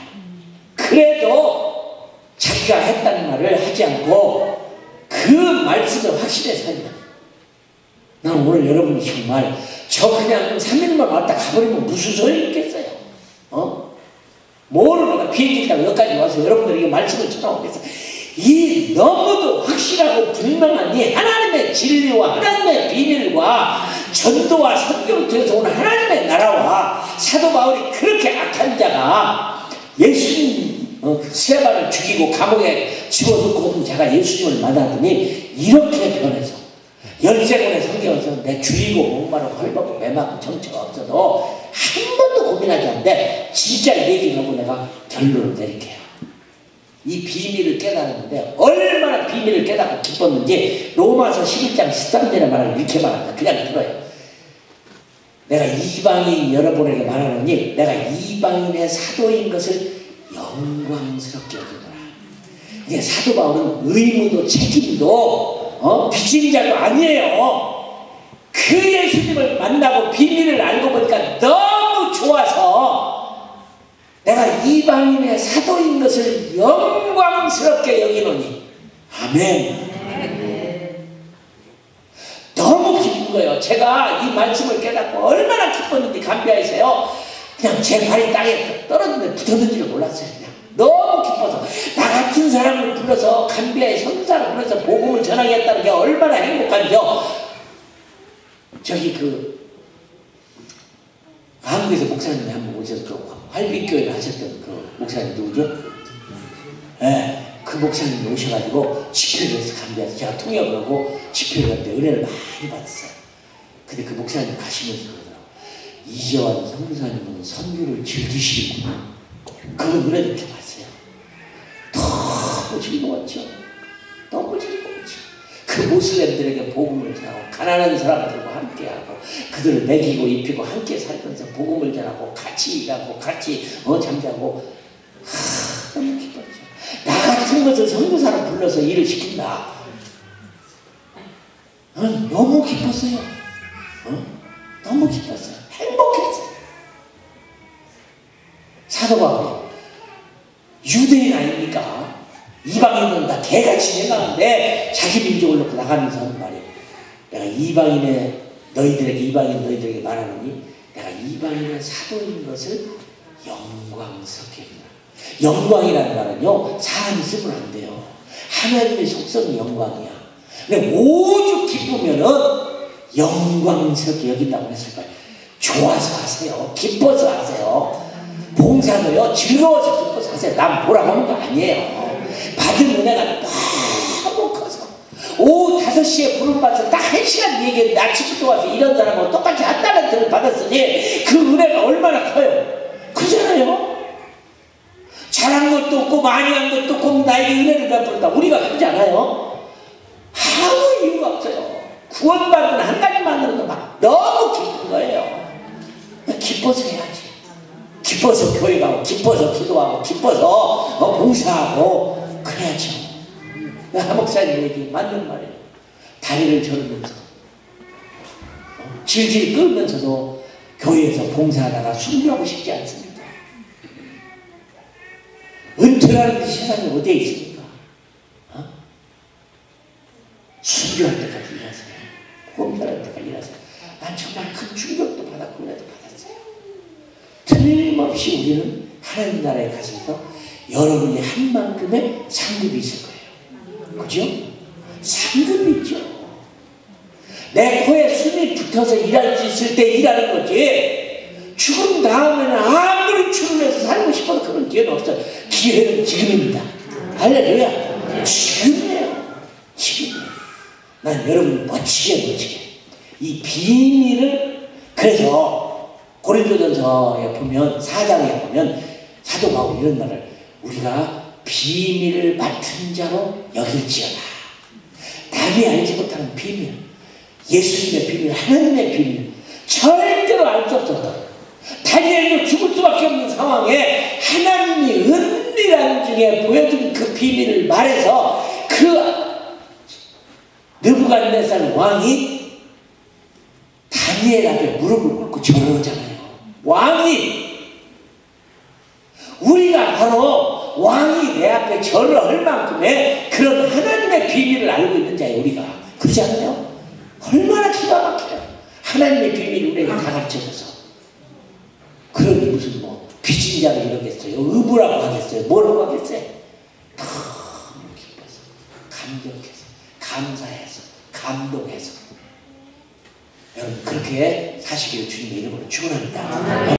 Speaker 1: 그래도 자기가 했다는 말을 하지 않고 그 말씀을 확실히 살면, 난 오늘 여러분이 정말 저 그냥 3일만 왔다 가버리면 무슨 소용이 있겠어요? 뭘 내가 비행기 타고 여기까지 와서 여러분들에게 말씀을 전하겠어요? 이 너무도 확실하고 분명한 이 하나님의 진리와 하나님의 비밀과 전도와 선교를 통해서 오는 하나님의 나라와 사도 바울이 그렇게 악한 자가 예수님 스테반을 죽이고 감옥에 집어넣고 자가 예수님을 만나더니 이렇게 변해서 13권의 성경에서 내 죽이고 목마르고 헐벗고 매맞고 정처가 없어도 한 번도 고민하지 않는데 진짜 얘기를 하고 내가 결론을 내릴게요. 이 비밀을 깨달았는데 얼마나 비밀을 깨닫고 기뻤는지 로마서 11장 13절에 말하는 이렇게 말합니다. 그냥 들어요. 내가 이방인 여러분에게 말하노니 내가 이방인의 사도인 것을 영광스럽게 여기노라. 이게 사도 바울은 의무도 책임도 빚진 자도 아니에요. 그 예수님을 만나고 비밀을 알고 보니까 너무 좋아서 내가 이방인의 사도인 것을 영광스럽게 여기노니. 아멘. 너무 기쁜 거예요. 제가 이 말씀을 깨닫고 얼마나 기뻤는지 감비하세요. 그냥 제 발이 땅에 떨어졌는데 붙었는지를 몰랐어요. 그냥 너무 기뻐서 나 같은 사람을 불러서 감비아의 선사를 불러서 복음을 전하겠다는 게 얼마나 행복한지요. 저기 한국에서 목사님이 한번 오셔서 활빛교회를 하셨던 그 목사님 누구죠? 그 목사님이 오셔가지고 집회를 해서 감비해서 제가 통역을 하고 집회를 했는데 은혜를 많이 받았어요. 근데 그 목사님 가시면서 그러더라고요. 이재환 성사님은 선교를 즐기시는구나. 그건 은혜 듣게 봤어요. 너무 즐거웠죠. 너무 즐거웠죠. 그 모슬렘들에게 복음을 전하고 가난한 사람들과 함께하고 그들을 먹이고 입히고 함께 살면서 복음을 전하고 같이 일하고 같이 잠자고 너무 기뻤죠. 나 같은 것을 선교사로 불러서 일을 시킨다. 너무 기뻤어요. 너무 기뻤어요. 행복했어요. 사도 바울이 유대인 아닙니까? 이방인은 다 개같이 생각하는데 자기 민족을 놓고 나가면서 하는 말이에요. 내가 이방인 너희들에게 말하노니 내가 이방인의 사도인 것을 영광스럽게 여기노라. 영광이라는 말은요 사람이 쓰면 안 돼요. 하나님의 속성이 영광이야. 근데 오죽 기쁘면은 영광스럽게 여긴다고 했을 거예요. 좋아서 하세요. 기뻐서 하세요. 봉사도요 즐거워서 기뻐서 하세요. 남 보라고 하는 거 아니에요. 받은 은혜가 너무 커서 오후 5시에 부름받아서 딱 1시간 얘기했는데 아침부터 와서 이런 사람하고 똑같이 한 달란트를 받았으니 그 은혜가 얼마나 커요. 그잖아요. 잘한 것도 없고 많이 한 것도 없고 나에게 은혜를 베풀었다. 우리가 그러지 않아요? 아무 이유가 없어요. 구원받은 한 가지만으로도 막 너무 기쁜 거예요. 기뻐서 해야지. 기뻐서 교회 가고 기뻐서 기도하고 기뻐서 봉사하고 그래야죠. 한 목사님 얘기 맞는 말이에요. 다리를 저르면서 질질 끌면서도 교회에서 봉사하다가 순교하고 싶지 않습니다. 은퇴라는 게 세상에 어디에 있습니까? 순교할 때까지 일하세요. 봉사할 때까지 일하세요. 난 정말 큰 충격도 받았고 은혜도 받았어요. 틀림없이 우리는 하나님 나라에 가셔서 여러분이 한 만큼의 상급이 있을 거예요. 그죠? 상급이 있죠. 내 코에 숨이 붙어서 일할 수 있을 때 일하는 거지. 죽은 다음에는 아무리 출근해서 살고 싶어도 그런 기회는 없어요. 기회는 지금입니다. 할렐루야. 지금이에요. 지금이에요. 난 여러분이 멋지게 이 비밀을, 그래서 고린도전서에 보면 4장에 보면 사도 바울이 이런 말을, 우리가 비밀을 맡은 자로 여길지어다. 남이 알지 못하는 비밀, 예수님의 비밀, 하나님의 비밀, 절대로 알 수 없었던, 다니엘도 죽을 수밖에 없는 상황에 하나님이 은밀한 중에 보여준 그 비밀을 말해서 그 느부갓네살 왕이 다니엘 앞에 무릎을 꿇고 절을 하잖아요. 왕이, 우리가 바로 왕이 내 앞에 절을 할 만큼의 그런 하나님의 비밀을 알고 있는 자예요. 우리가 그렇지 않아요? 얼마나 기가 막혀요. 하나님의 비밀을 우리에게 다 가르쳐줘서. 그러니 무슨 뭐 귀신자를 이러겠어요, 의부라고 하겠어요, 뭐라고 하겠어요. 너무 기뻐서, 감격해서, 감사해서, 감동해서 여러분 그렇게 사시기를 주님의 이름으로 축원합니다.